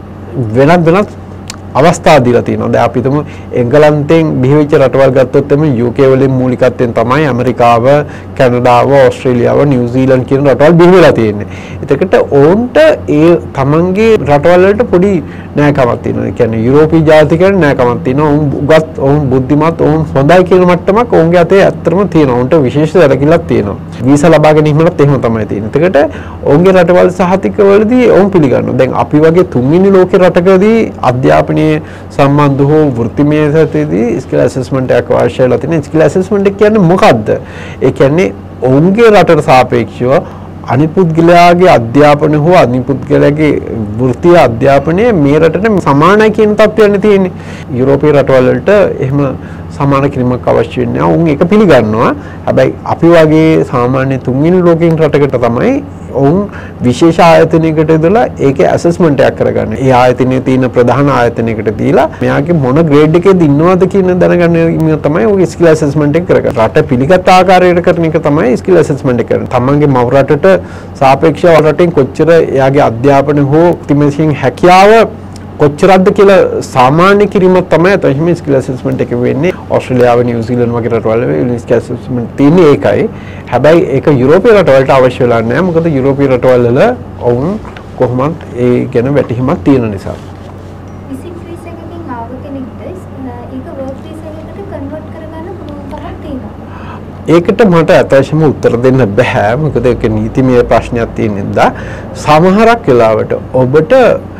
වෙනත් අවස්ථා දීලා තියෙනවා. දැන් අපි හිතමු එංගලන්තෙන් බිහිවෙච්ච රටවල් ගත්තොත් එමේ UK වලින් මූලිකත්වයෙන් තමයි ඇමරිකාව, කැනඩාව, ඕස්ට්‍රේලියාව, නිව්සීලන්ත කියන රටවල් බිහි වෙලා තියෙන්නේ. එතකොට ඕන්ට ඒ තමන්ගේ රටවල් වලට පොඩි නෑකමක් තියෙනවා. ඒ කියන්නේ යුරෝපීය ජාතිකයන් නෑකමක් තියෙනවා. ඔවුන් උගත්, ඔවුන් බුද්ධිමත්, ඔවුන් හොඳයි කියන මට්ටමක් ඔවුන්ගේ අතේ ඇත්තටම තියෙනවා. ඔවුන්ට විශේෂ දැලකිලක් තියෙනවා. වීසා ලබා ගැනීමලත් එහෙම තමයි තියෙන්නේ. එතකොට ඔවුන්ගේ රටවල් සහතිකවලදී ඔවුන් පිළිගන්නවා. දැන් අපි වගේ තුන්වෙනි ලෝකේ රටකදී අධ්‍යාපනයේ සම්බන්ධ හෝ වෘත්තිමය සැතේදී ස්කිල් ඇසස්මන්ට් එකක් අවශ්‍ය වෙලා තියෙනවා. ස්කිල් ඇසස්මන්ට් එක කියන්නේ මොකක්ද? ඒ කියන්නේ ඔවුන්ගේ රටට සාපේක්ෂව අනිත් පුද්ගලයාගේ අධ්‍යාපනය හෝ අනිත් පුද්ගලයාගේ වෘත්තීය අධ්‍යාපනය මේ රටට සමානයි කියන තත්ත්වයක් තියෙන්නේ. යුරෝපීය රටවල් වලට එහෙම සමාන කිරීමක් අවශ්‍ය වෙන්නේ නැහැ. උන් ඒක පිළිගන්නවා. හැබැයි අපි වගේ සාමාන්‍ය තුන්වෙනි ලෝකෙන් රටකට තමයි ඔවුන් විශේෂ ආයතනයකට ඉදලා ඒකේ ඇසස්මන්ට් එකක් කරගන්න. ඒ ආයතනයේ තියෙන ප්‍රධාන ආයතනයකට දීලා මෙයාගේ මොන ග්‍රේඩ් එකේද ඉන්නවද කියන දැනගන්න එක තමයි ඔය ස්කිල් ඇසස්මන්ට් එක කරගන්න. රට පිළිගත් ආකාරයට කරන එක තමයි ස්කිල් ඇසස්මන්ට් එක කරන්නේ. තමන්ගේ මව රටට සාපේක්ෂව රටෙන් කොච්චර එයාගේ අධ්‍යාපන හෝ ප්‍රතිමසින් හැකියාව කොච්චරක්ද කියලා සාමාන්‍ය කිරීමක් තමයි අතහිම ස්කිල් ඇසස්මන්ට් එක වෙන්නේ. ඕස්ට්‍රේලියාව, නිව්සීලන්ත වගේ රටවල ස්කිල් ඇසස්මන්ට් තියෙන්නේ ඒකයි. හැබැයි ඒක යුරෝපීය රටවලට අවශ්‍ය වෙලා නැහැ. මොකද යුරෝපීය රටවල ඔවුන් කොහොමද ඒ ගැන වැටහීමක් තියෙන නිසා. විසිට් වීසා එකකින් ආව කෙනෙක්ට ඒක වර්ක් වීසා එකකට කන්වර්ට් කරගන්න පුළුවන්කමක් තියෙනවා. ඒකට මට අතවශ්‍යම උත්තර දෙන්න බෑ. මොකද ඒක නීතිමය ප්‍රශ්නයක් තියෙන නිසා සමහරක් වෙලාවට ඔබට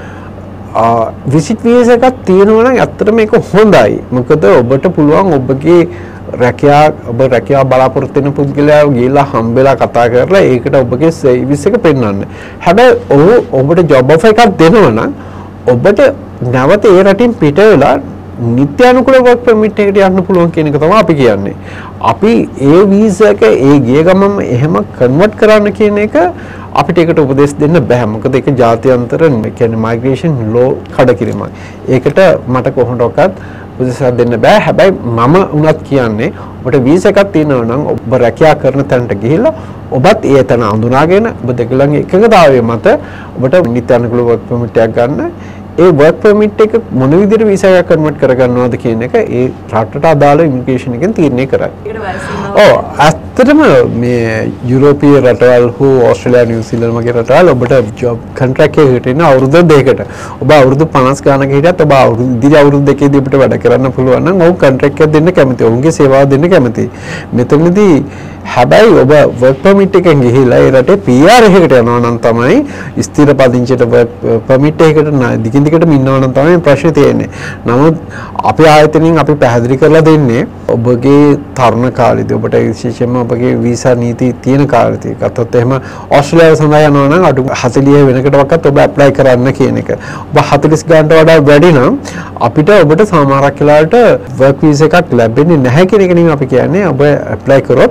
විසිට් වීසා එකක් තියෙනවා නම් ඇත්තටම මේක හොඳයි. මොකද ඔබට පුළුවන් ඔබගේ රැකියාව බලාපොරොත්තු වෙන පුද්ගලයා ගිහලා හම්බෙලා කතා කරලා ඒකට ඔබගේ සර්විස් එක පෙන්වන්න. හැබැයි ඔබට ජොබ් ඔෆර් එකක් දෙනවා නම් ඔබට නැවත ඒ රටින් පිට වෙලා නිත්‍යානුකූල වර්ක් පර්මිට් එකට යන්න පුළුවන් කියන එක තමයි අපි කියන්නේ. අපි ඒ වීසා එක ඒ ගිය ගමම එහෙම කන්වර්ට් කරන්න කියන එක අපිට ඒකට උපදෙස් දෙන්න බෑ. මොකද ඒක ජාත්‍යන්තර කියන්නේ මයිග්‍රේෂන් ලෝ කඩකිරීමක්. ඒකට මට කොහොමඩක්වත් උපදෙසක් දෙන්න බෑ. හැබැයි මම උනත් කියන්නේ ඔබට වීසා එකක් තියෙනවා නම් ඔබ රැකියාව කරන තැනට ගිහිල්ලා ඔබත් ඒ තැන අඳුනාගෙන ඔබ දෙකලගේ එකගතාවය මත ඔබට නිත්‍යානුකූල වර්ක් පර්මිට් එකක් ගන්න. ඒ වර්ක් පර්මිට් එක මොන විදිහට වීසා එකක් කන්වර්ට් කරගන්නවද කියන එක ඒ රටට අදාළ ඉමිග්‍රේෂන් එකෙන් තීරණය කරයි. ඔව් ඇත්තටම මේ යුරෝපීය රටවල් හෝ ඕස්ට්‍රේලියා, නිව්සීලන්ත වගේ රටවල් ඔබට ජොබ් කොන්ට්‍රැක්ට් එකකට එන අවුරුදු 2කට ඔබ අවුරුදු 50 ගානක හිටියත් ඔබ ඉදිරි අවුරුදු දෙකේදී ඔබට වැඩ කරන්න පුළුවන් නම් ඔවුන් කොන්ට්‍රැක්ට් එකක් දෙන්න කැමතියි. ඔවුන්ගේ සේවාව දෙන්න කැමතියි. මෙතනදී හැබැයි ඔබ වර්ක් පර්මිට් එකෙන් ගිහිලා ඒ රටේ PR එකකට යනවා නම් තමයි ස්ථිර පදිංචියට වර්ක් පර්මිට් එකකට දිගින් දිගටම ඉන්නවා නම් තමයි ප්‍රශ්නේ තියෙන්නේ. නමුත් අපේ ආයතනයෙන් අපි පැහැදිලි කරලා දෙන්නේ ඔබගේ තරුණ කාලෙදී ඔබට විශේෂයෙන්ම ඔබගේ වීසා නීති තියෙන කාලෙදී ගත්තොත් එහෙම ඕස්ට්‍රේලියාව සඳහා යනවා නම් අඩු 40 වෙනකටවත් ඔබ ඇප්ලයි කරන්න කියන එක. ඔබ 40 ගානට වඩා වැඩි නම් අපිට ඔබට සමහරක් වෙලාවට වර්ක් වීසා එකක් ලැබෙන්නේ නැහැ කියන එක නෙමෙයි අපි කියන්නේ. ඔබ ඇප්ලයි කරොත් ඔබට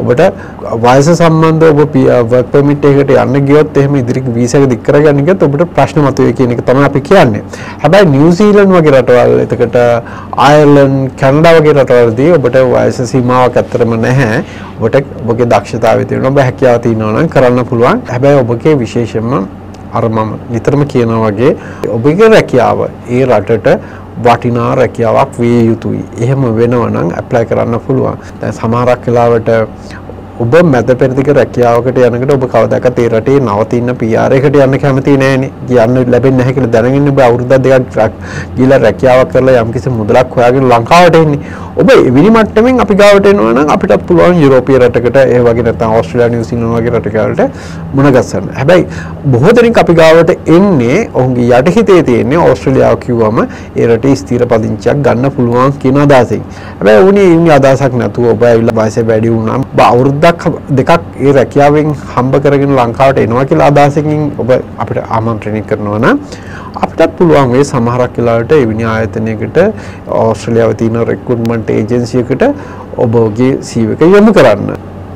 ඔබට වයස සම්බන්ධව ඔබ වර්ක් පර්මිට් එකකට යන්න ගියොත් එහෙම ඉදිරි වීසා එක දික් කරගන්න ගියොත් ඔබට ප්‍රශ්න මතුවේ කියන එක තමයි අපි කියන්නේ. හැබැයි නිව්සීලන්ත වගේ රටවල්, එතකොට අයර්ලන්ඩ්, කැනඩා වගේ රටවල්දී ඔබට වයස සීමාවක් ඇත්තටම නැහැ. ඔබට ඔබගේ දක්ෂතාවය තියෙනවා, ඔබ හැකියාව තියෙනවා නම් කරන්න පුළුවන්. හැබැයි ඔබගේ විශේෂයෙන්ම අර මම නිතරම කියනවා වගේ ඔබගේ රැකියාව ඒ රටට වටිනා රැකියාවක් විය යුතුයි. එහෙම වෙනවා නම් ඇප්ලයි කරන්න පුළුවන්. දැන් සමහරක් වෙලාවට ඔබ මැද පෙරදිග රැකියාවකට යනකොට ඔබ කවදාකවත් ඒ රටේ නවතින PR එකට යන්න කැමති නැහැනේ. යන්න ලැබෙන්නේ නැහැ කියලා දැනගෙන ඔබ අවුරුද්දක් දෙකක් ගිහලා රැකියාවක් කරලා යම්කිසි මුදලක් හොයාගෙන ලංකාවට එන්නේ. ඔබ එවිලි මට්ටමින් අපි ගාවට එනවා නම් අපිට පුළුවන් යුරෝපීය රටකට ඒ වගේ නැත්නම් ඕස්ට්‍රේලියා, නිව්සීලන්ත වගේ රටකට මුණ ගැසෙන්න. හැබැයි බොහෝ දෙනෙක් අපි ගාවට එන්නේ ඔවුන්ගේ යටිහිතේ තියෙන්නේ ඕස්ට්‍රේලියාව කිව්වම ඒ රටේ ස්ථිර පදිංචියක් ගන්න පුළුවන් කියන අදහසෙන්. හැබැයි උනේ අදහසක් නැතුව ඔබ ඇවිල්ලා වයස වැඩි වුණාම අවුරුද්දක් දෙකක් ඒ රැකියාවෙන් හම්බ කරගෙන ලංකාවට එනවා කියලා අදහසකින් ඔබ අපිට ආමන්ත්‍රණය කරනවා නම් අපිටත් පුළුවන් මේ සමහරක් වෙලාවට එවැනි ආයතනයකට ඕස්ට්‍රේලියාවේ තියෙන රික්‍රූට්මන්ට් ඒජන්සි එකට ඔබගේ CV එක යොමු කරන්න.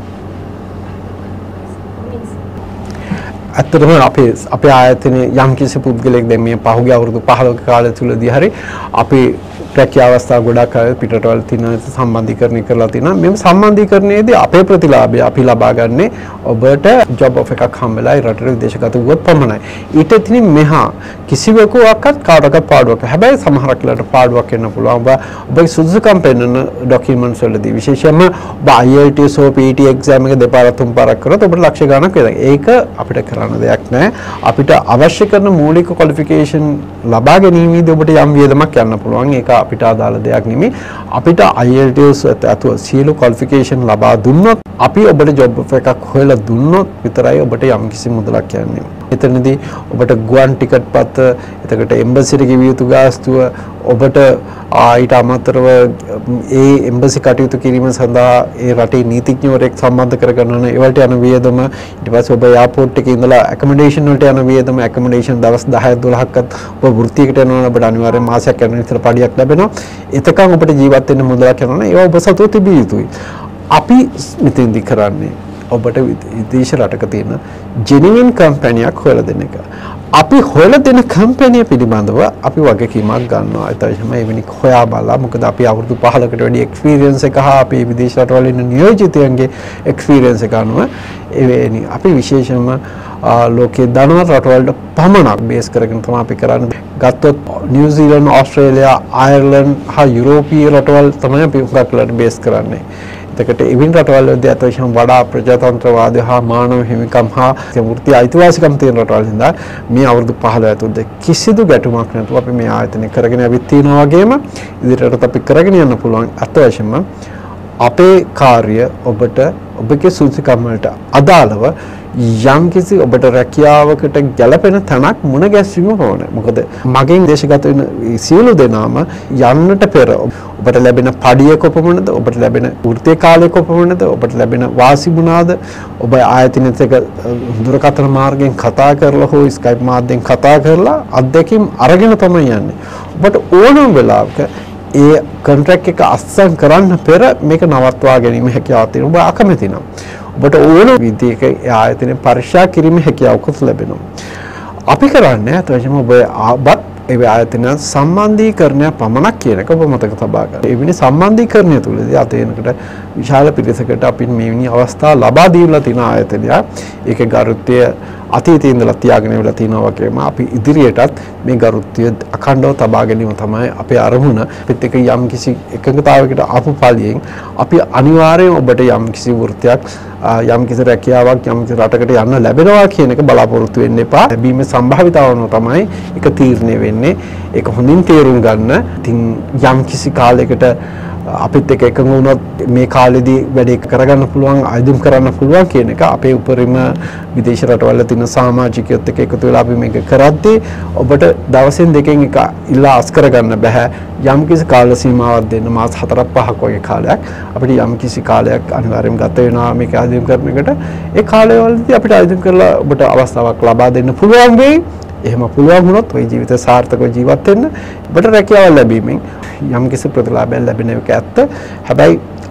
ඇත්තටම අපේ ආයතනයේ යම්කිසි පුද්ගලෙක් දැන් මේ පහුගිය අවුරුදු 15ක කාලය තුලදී හරි අපි රැකියා අවස්ථා ගොඩක් අය පිටරටවල තියෙන සම්බන්ධීකරණය කරලා තියෙනවා. මේ සම්බන්ධීකරණයේදී අපේ ප්‍රතිලාභය අපි ලබා ගන්නේ ඔබට ජොබ් ඔෆර් එකක් හම්බෙලා රටට විදේශගත වුවොත් පමණයි. ඊට ඉතින් මෙහා කිසිවෙකුවක්වත් කාටවත් පාඩුවක්. හැබැයි සමහරක් වෙලාවට පාඩුවක් වෙන්න පුළුවන්. ඔබගේ සුදුසුකම් පෙන්වන ඩොකියුමන්ට්ස් වලදී විශේෂයෙන්ම ඔබ IELTS හෝ PTE එක්සෑම් එක දෙපාරක් තුන් පාරක් කරොත් ඔබට ලක්ෂ ගණනක් වෙනවා. ඒක අපිට කරන්න දෙයක් නැහැ. අපිට අවශ්‍ය කරන මූලික ක්වොලිෆිකේෂන් ලබා ගැනීමේදී ඔබට යම් වියදමක් යන්න පුළුවන්. ඒක අපිට අදාළ දෙයක් නෙමෙයි. අපිට IELTS ඇතුළු සියලු ක්වොලිෆිකේෂන් ලබා දුන්නොත් අපි ඔබට ජොබ් ඔෆර් එකක් හොයලා දුන්නොත් විතරයි ඔබට යම්කිසි මුදලක් යන්නේ. එතනදී ඔබට ගුවන් ටිකට් පත්, එතකොට එම්බසි එකේ ගෙවිය යුතු ගාස්තුව, ඔබට ඊට අමතරව ඒ එම්බසි කටයුතු කිරීම සඳහා ඒ රටේ නීතිඥවරයෙක් සම්බන්ධ කරගන්න ඕන, ඒවට යන වියදම, ඊට පස්සේ ඔබ එයාපෝට් එකේ ඉඳලා ඇකොමඩේෂන් වලට යන වියදම, ඇකොමඩේෂන් දවස් 10 12ක්වත් ඔබ වෘත්තියකට යනවා නම් ඔබට අනිවාර්යයෙන් මාසයක් යන විතර පඩියක් ලැබෙනවා. එතකන් ඔබට ජීවත් වෙන්න මුදලක් යනවා. ඒවා ඔබ සතුව තිබිය යුතුයි. අපි මෙතෙන්දි කරන්නේ ඔබට විදේශ රටක තියෙන ජෙනුයින් කම්පැනියක් හොයලා දෙන එක. අපි හොයලා දෙන කම්පැනිය පිළිබඳව අපි වගකීමක් ගන්නවා. ඒ තමයි එවැනි හොයා බලලා. මොකද අපි අවුරුදු 15කට වැඩි එක්ස්පීරියන්ස් එක හා අපි විදේශ රටවල ඉන්න නියෝජිතයන්ගේ එක්ස්පීරියන්ස් එක අනුව එවැනි අපි විශේෂයෙන්ම ලෝකයේ ධනවත් රටවලට පමණක් බේස් කරගෙන තමයි අපි කරන්නේ. ගත්තොත් නිව්සීලන්ත, ඕස්ට්‍රේලියා, අයර්ලන්ඩ් හා යුරෝපීය රටවල් තමයි අපි හුඟක් වෙලාට බේස් කරන්නේ. එතකොට ඉවින් රටවල් වලදී අතවශ්‍යම වඩා ප්‍රජාතන්ත්‍රවාදය හා මානව හිමිකම් හා වෘත්තීය අයිතිවාසිකම් තියෙන රටවල් හින්දා මේ අවුරුදු 15 ඇතුළත කිසිදු ගැටුමක් නැතුව අපි මේ ආයතනය කරගෙන ඇවිත් තියෙනවා වගේම ඉදිරියටත් අපි කරගෙන යන්න පුළුවන්. අතවශ්‍යම අපේ කාර්ය ඔබට ඔබගේ සුදුසුකම් වලට අදාළව යම්කිසි ඔබට රැකියාවකට ගැළපෙන තැනක් මුණ ගැස්වීම ඕනේ. මොකද මගෙන් දේශගත වෙන සියලු දෙනාම යන්නට පෙර ඔබට ලැබෙන පඩිය කොපමණද, ඔබට ලැබෙන වෘත්තීය කාලය කොපමණද, ඔබට ලැබෙන වාසි මොනවාද, ඔබ ආයතනයේත් එක්ක දුරකථන මාර්ගයෙන් කතා කරලා හෝ ස්කයිප් මාධ්‍යයෙන් කතා කරලා අත්දැකීම් අරගෙන තමයි යන්නේ. ඔබට ඕනම වෙලාවක ඒ කොන්ට්‍රැක්ට් එක අත්සන් කරන්න පෙර මේක නවත්වා ගැනීම හැකියාවක් තියෙනවා. ඔබ අකමැති නම් ඔබට ඕන විදිහක ආයතනයේ පරීක්ෂා කිරීමේ හැකියාවකුත් ලැබෙනවා. අපි කරන්නේ අතවශ්‍යම ඔබත් ඒ ආයතන සම්බන්ධීකරණය පමණක් කියන එක ඔබ මතක තබා ගන්න. ඒ වෙනි සම්බන්ධීකරණය තුළදී අතේනකට විශාල පිරිසකට අපි මේවැනි අවස්ථා ලබා දීලා තියෙන ආයතනයක්. ඒකේ ගරුත්වය අතීතයේ ඉඳලා තියාගෙන ඉවලා තියෙනවා වගේම අපි ඉදිරියටත් මේ ගරුත්වය අඛණ්ඩව තබා ගැනීම තමයි අපේ අරමුණ. පිට එක යම් කිසි එකඟතාවයකට ආපු පළියෙන් අපි අනිවාර්යයෙන් ඔබට යම් කිසි වෘත්තියක්, යම් කිසි රැකියාවක්, යම් කිසි රටකට යන්න ලැබෙනවා කියන එක බලාපොරොත්තු වෙන්න එපා. ලැබීමේ සම්භාවිතාවන තමයි එක තීරණය වෙන්නේ. ඒක හොඳින් තේරුම් ගන්න. ඉතින් යම් කිසි කාලයකට අපිත් එක්ක එකඟ වුණොත් මේ කාලෙදී වැඩේ කරගන්න පුළුවන්, ආයුධම් කරන්න පුළුවන් කියන එක අපේ උපරිම විදේශ රටවල තියෙන සමාජිකයොත් එක්ක එකතු වෙලා අපි මේක කරද්දී ඔබට දවසෙන් දෙකෙන් එක ඉල්ලා අස් කරගන්න බෑ. යම්කිසි කාල සීමාවක් දෙන්න, මාස 4-5ක් වගේ කාලයක් අපිට යම්කිසි කාලයක් අනිවාර්යයෙන් ගත වෙනවා මේක ආයුධම් කරන එකට. ඒ කාලයවලදී අපිට ආයුධම් කරලා ඔබට අවස්ථාවක් ලබා දෙන්න පුළුවන් වෙයි. එහෙම පුළුවන් වුණොත් ඔය ජීවිතය සාර්ථකව ජීවත් වෙන්න ඔබට රැකියාවක් ලැබීමෙන් යම්කිසි ප්‍රතිලාභයක් ලැබෙන එක ඇත්ත. හැබැයි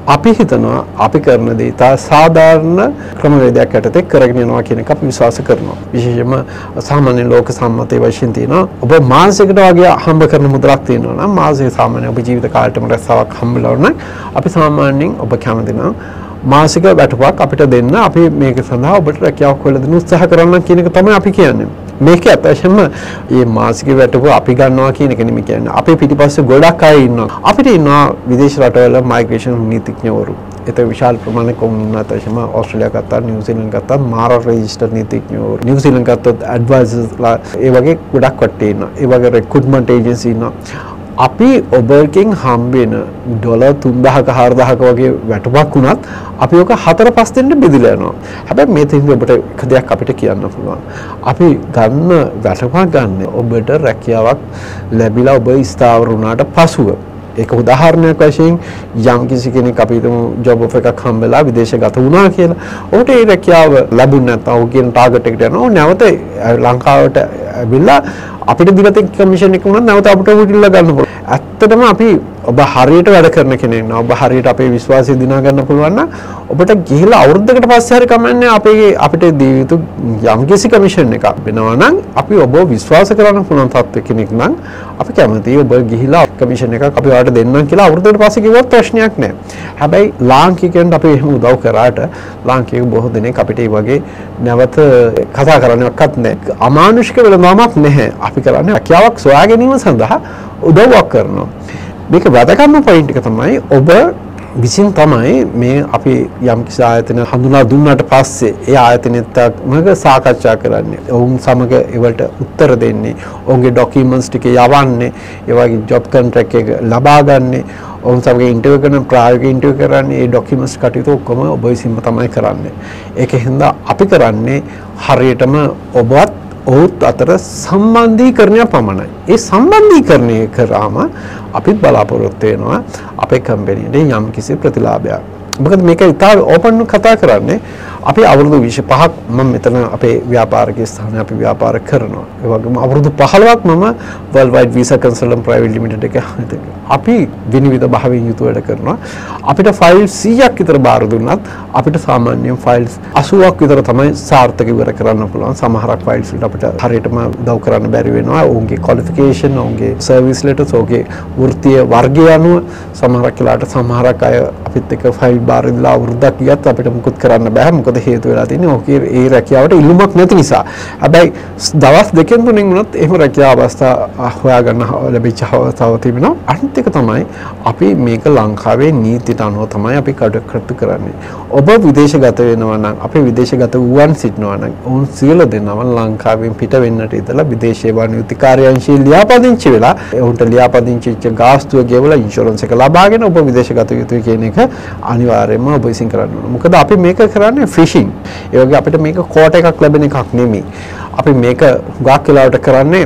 අපි හිතනවා අපි කරන දේ තා සාධාරණ ක්‍රමවේදයක් යටතේ කරගෙන යනවා කියන එක අපි විශ්වාස කරනවා. විශේෂයෙන්ම සාමාන්‍ය ලෝක සම්මතයේ වශයෙන් තියෙනවා ඔබ මාසයකට වගේ හම්බ කරන මුදලක් තියෙනවා නම් මාසයේ සාමාන්‍ය ඔබ ජීවිත කාලයටම රැස්සාවක් හම්බෙලා නම් අපි සාමාන්‍යයෙන් ඔබ කැමති නම් මාසික වැටුපක් අපිට දෙන්න අපි මේක සඳහා ඔබට රැකියාවක් හොයලා දෙන්න උත්සාහ කරන්න කියන එක තමයි අපි කියන්නේ. මේක ඇත්තටම මේ මාසික වැටුප අපි ගන්නවා කියන එක නෙමෙයි කියන්නේ. අපේ පිටිපස්සේ ගොඩක් අය ඉන්නවා. අපිට ඉන්නවා විදේශ රටවල මයිග්‍රේෂන් නීතිඥවරු. ඒක විශාල ප්‍රමාණයක වුණා ඇත්තටම ඕස්ට්‍රේලියා ගත්තා, නිව්සීලන්ත ගත්තා, මාර රෙජිස්ටර් නීතිඥවරු. නිව්සීලන්ත ගත්තොත් ඇඩ්වයිසර්ස්ලා ඒ වගේ ගොඩක් කට්ටිය ඉන්නවා. ඒ වගේ රික්‍රූට්මන්ට් ඒජන්සි ඉන්නවා. අපි ඔබකින් හම්බෙන ඩොලර් 3000ක 4000ක වගේ වැටුපක් වුණත් අපි ඔක 4-5 දෙනෙන් බෙදලා යනවා. හැබැයි මේ තේින් ඔබට එක දෙයක් අපිට කියන්න පුළුවන්. අපි ගන්න වැටුපක් ගන්න ඔබට රැකියාවක් ලැබිලා ඔබ ස්ථාවර වුණාට පසුව. ඒක උදාහරණයක් වශයෙන් යම් කිසි කෙනෙක් අපි හිතමු ජොබ් ඔෆර් එකක් හම්බෙලා විදේශගත වුණා කියලා. ඔහුට ඒ රැකියාව ලැබුණ නැත්නම් ඔහු කියන ටාගට් එකට යනවා. නැවත ලංකාවට ඇවිල්ලා අපිට දීලා තියෙන කමිෂන් එක උනත් නැවත අපිට උඩිල්ල ගන්න පුළුවන්. ඇත්තටම අපි ඔබ හරියට වැඩ කරන කෙනෙක් නා ඔබ හරියට අපේ විශ්වාසය දිනා ගන්න පුළුවන් නම් ඔබට ගිහිලා අවුරුද්දකට පස්සේ හරි කමන්නේ අපිට දී යුතු යම් කිසි කමිෂන් එකක් වෙනවා නම් අපි ඔබ විශ්වාස කරන්න පුළුවන් තත්ත්ව කෙනෙක් නම් අපි කැමතියි ඔබ ගිහිලා කමිෂන් එකක් අපි ඔයාලට දෙන්නම් කියලා අවුරුද්දකට පස්සේ කිව්වත් ප්‍රශ්නයක් නැහැ. හැබැයි ලාංකිකයන්ට අපි එහෙම උදව් කරාට ලාංකික බොහෝ දෙනෙක් අපිට මේ වගේ නැවත කතා කරන්නවත් නැහැ. අමානුෂික වෙලඳාමක් නැහැ. අපි කරන්නේ රැකියාවක් සොයා ගැනීම සඳහා උදව්වක් කරනවා. මේක වැදගත්ම පොයින්ට් එක තමයි ඔබ විසින් තමයි මේ අපි යම් කිසි ආයතන හඳුනා දුන්නාට පස්සේ ඒ ආයතනෙත් මග සාකච්ඡා කරන්නේ. ඔවුන් සමග ඒවට උත්තර දෙන්නේ. ඔවුන්ගේ ડોකියුමන්ට්ස් ටික යවන්නේ. ඒ වගේ ජොබ් කොන්ට්‍රැක්ට් එක ලබා ගන්නේ. ඔවුන් සමග ඉන්ටර්වියු කරන ප්‍රායෝගික ඉන්ටර්වියු කරන්නේ. ඒ ડોකියුමන්ට්ස් කටයුතු ඔක්කොම ඔබ විසින්ම තමයි කරන්නේ. ඒකෙන්ද අපි කරන්නේ හරියටම ඔබවත් ඔහුත් අතර සම්බන්ධීකරණය පමණයි. ඒ සම්බන්ධීකරණය කරාම අපිත් බලාපොරොත්තු වෙනවා අපේ කම්පැනිට යම් කිසි ප්‍රතිලාභයක්. මොකද මේක ඉතාල ඕපන් කතා කරන්නේ අපි අවුරුදු 25ක් මම මෙතන අපේ ව්‍යාපාරික ස්ථානයේ අපි ව්‍යාපාර කරනවා. ඒ වගේම අවුරුදු 15ක් මම World Wide Visa Consultant Private Limited එක අපි විනිවිද භාවයෙන් යුතුව වැඩ කරනවා. අපිට ෆයිල් 100ක් විතර බාර දුන්නත් අපිට සාමාන්‍යයෙන් ෆයිල්ස් 80ක් විතර තමයි සාර්ථක ඉවර කරන්න පුළුවන්. සමහරක් ෆයිල්ස් වලට අපිට හරියටම උදව් කරන්න බැරි වෙනවා. ඔවුන්ගේ ක්වොලිෆිකේෂන්, ඔවුන්ගේ සර්විස් ලෙටර්ස්, ඔවුන්ගේ වෘත්තීය වර්ගය අනුව සමහරක් වෙලාවට සමහරක් අය අපිත් එක්ක ෆයිල් බාර දීලා අවුරුද්දක් ගියත් අපිට මුකුත් කරන්න බෑ. මොකද හේතු වෙලා තියෙන්නේ ඔකේ ඒ රැකියාවට ඉල්ලුමක් නැති නිසා. හැබැයි දවස් දෙකෙන් තුනෙන් වුණත් එහෙම රැකියාව අවස්ථා හොයාගන්න ලැබිච්ච අවස්ථාවක් තිබෙනවා. අනිත් එක තමයි අපි මේක ලංකාවේ නීතියට අනුව තමයි අපි කටයුතු කරන්නේ. ඔබ විදේශගත වෙනවා නම් අපේ විදේශගත වූවන් සිටිනවා නම් ඔවුන් සියලු දෙනාම ලංකාවෙන් පිට වෙන්නට ඉතලා විදේශීය වනීති කාර්යාංශයේ ලියාපදිංචි වෙලා ඔවුන්ට ලියාපදිංචිච්ච ගාස්තුව ගෙවලා ඉන්ෂුරන්ස් එක ලබාගෙන ඔබ විදේශගත යුතුයි කියන එක අනිවාර්යයෙන්ම ඔබ විසින් කරන්න ඕන. මොකද අපි මේක කරන්නේ ෆිෂින්. ඒ වගේ අපිට මේක කෝට එකක් ලැබෙන එකක් නෙමෙයි. අපි මේක හුඟක් වෙලාවට කරන්නේ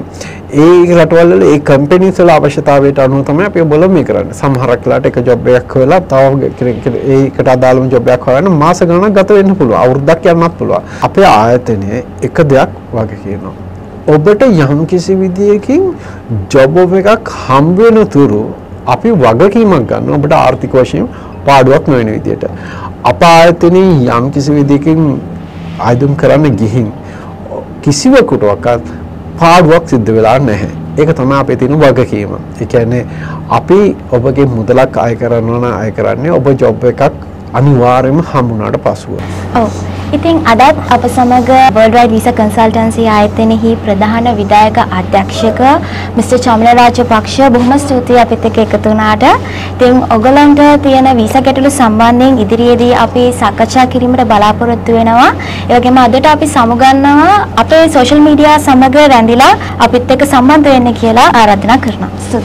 ඒ රටවල වල ඒ කම්පැනිස් වල අවශ්‍යතාවයට අනුව තමයි අපි ඔබල මේ කරන්නේ. සමහරක් වෙලාවට එක ජොබ් එකක් හොයලා තව ඒකට අදාළම ජොබ් එකක් හොයන්න මාස ගණනක් ගත වෙන්න පුළුවන්. අවුරුද්දක් යන්නත් පුළුවන්. අපේ ආයතනයේ එක දෙයක් වගේ කියනවා. ඔබට යම් කිසි විදියකින් ජොබ් එකක් හම්බ වෙන තුරු අපි වගකීමක් ගන්න ඔබට ආර්ථික වශයෙන් පාඩුවක් නොවන විදියට. අප ආයතනයේ යම් කිසි විදියකින් ආයුධම් කරන්න ගිහින් කිසිවෙකුටවත් පාඩුවක් සිද්ධ වෙලා නැහැ. ඒක තමයි අපේ තියෙන වගකීම. ඒ කියන්නේ අපි ඔබගේ මුදලක් අය කරනවා නම් අය කරන්නේ ඔබ ජොබ් එකක් අනිවාර්යයෙන්ම හම්බුනාට පසුව. ඔව්. ඉතින් අදත් අප සමග World Wide Visa Consultancy ආයතනයේ ප්‍රධාන විධායක අධ්‍යක්ෂක මිස්ටර් චමිල රාජපක්ෂ බොහොම ස්තුතියි අපිත් එක්ක එකතු වුණාට. ඉතින් ඔයගලන්ට තියෙන වීසා ගැටලු සම්බන්ධයෙන් ඉදිරියේදී අපි සාකච්ඡා කිරීමට බලාපොරොත්තු වෙනවා. ඒ වගේම අදට අපි සමුගන්නවා අපේ සෝෂල් මීඩියා සමග රැඳිලා අපිත් එක්ක සම්බන්ධ වෙන්න කියලා ආරාධනා කරනවා.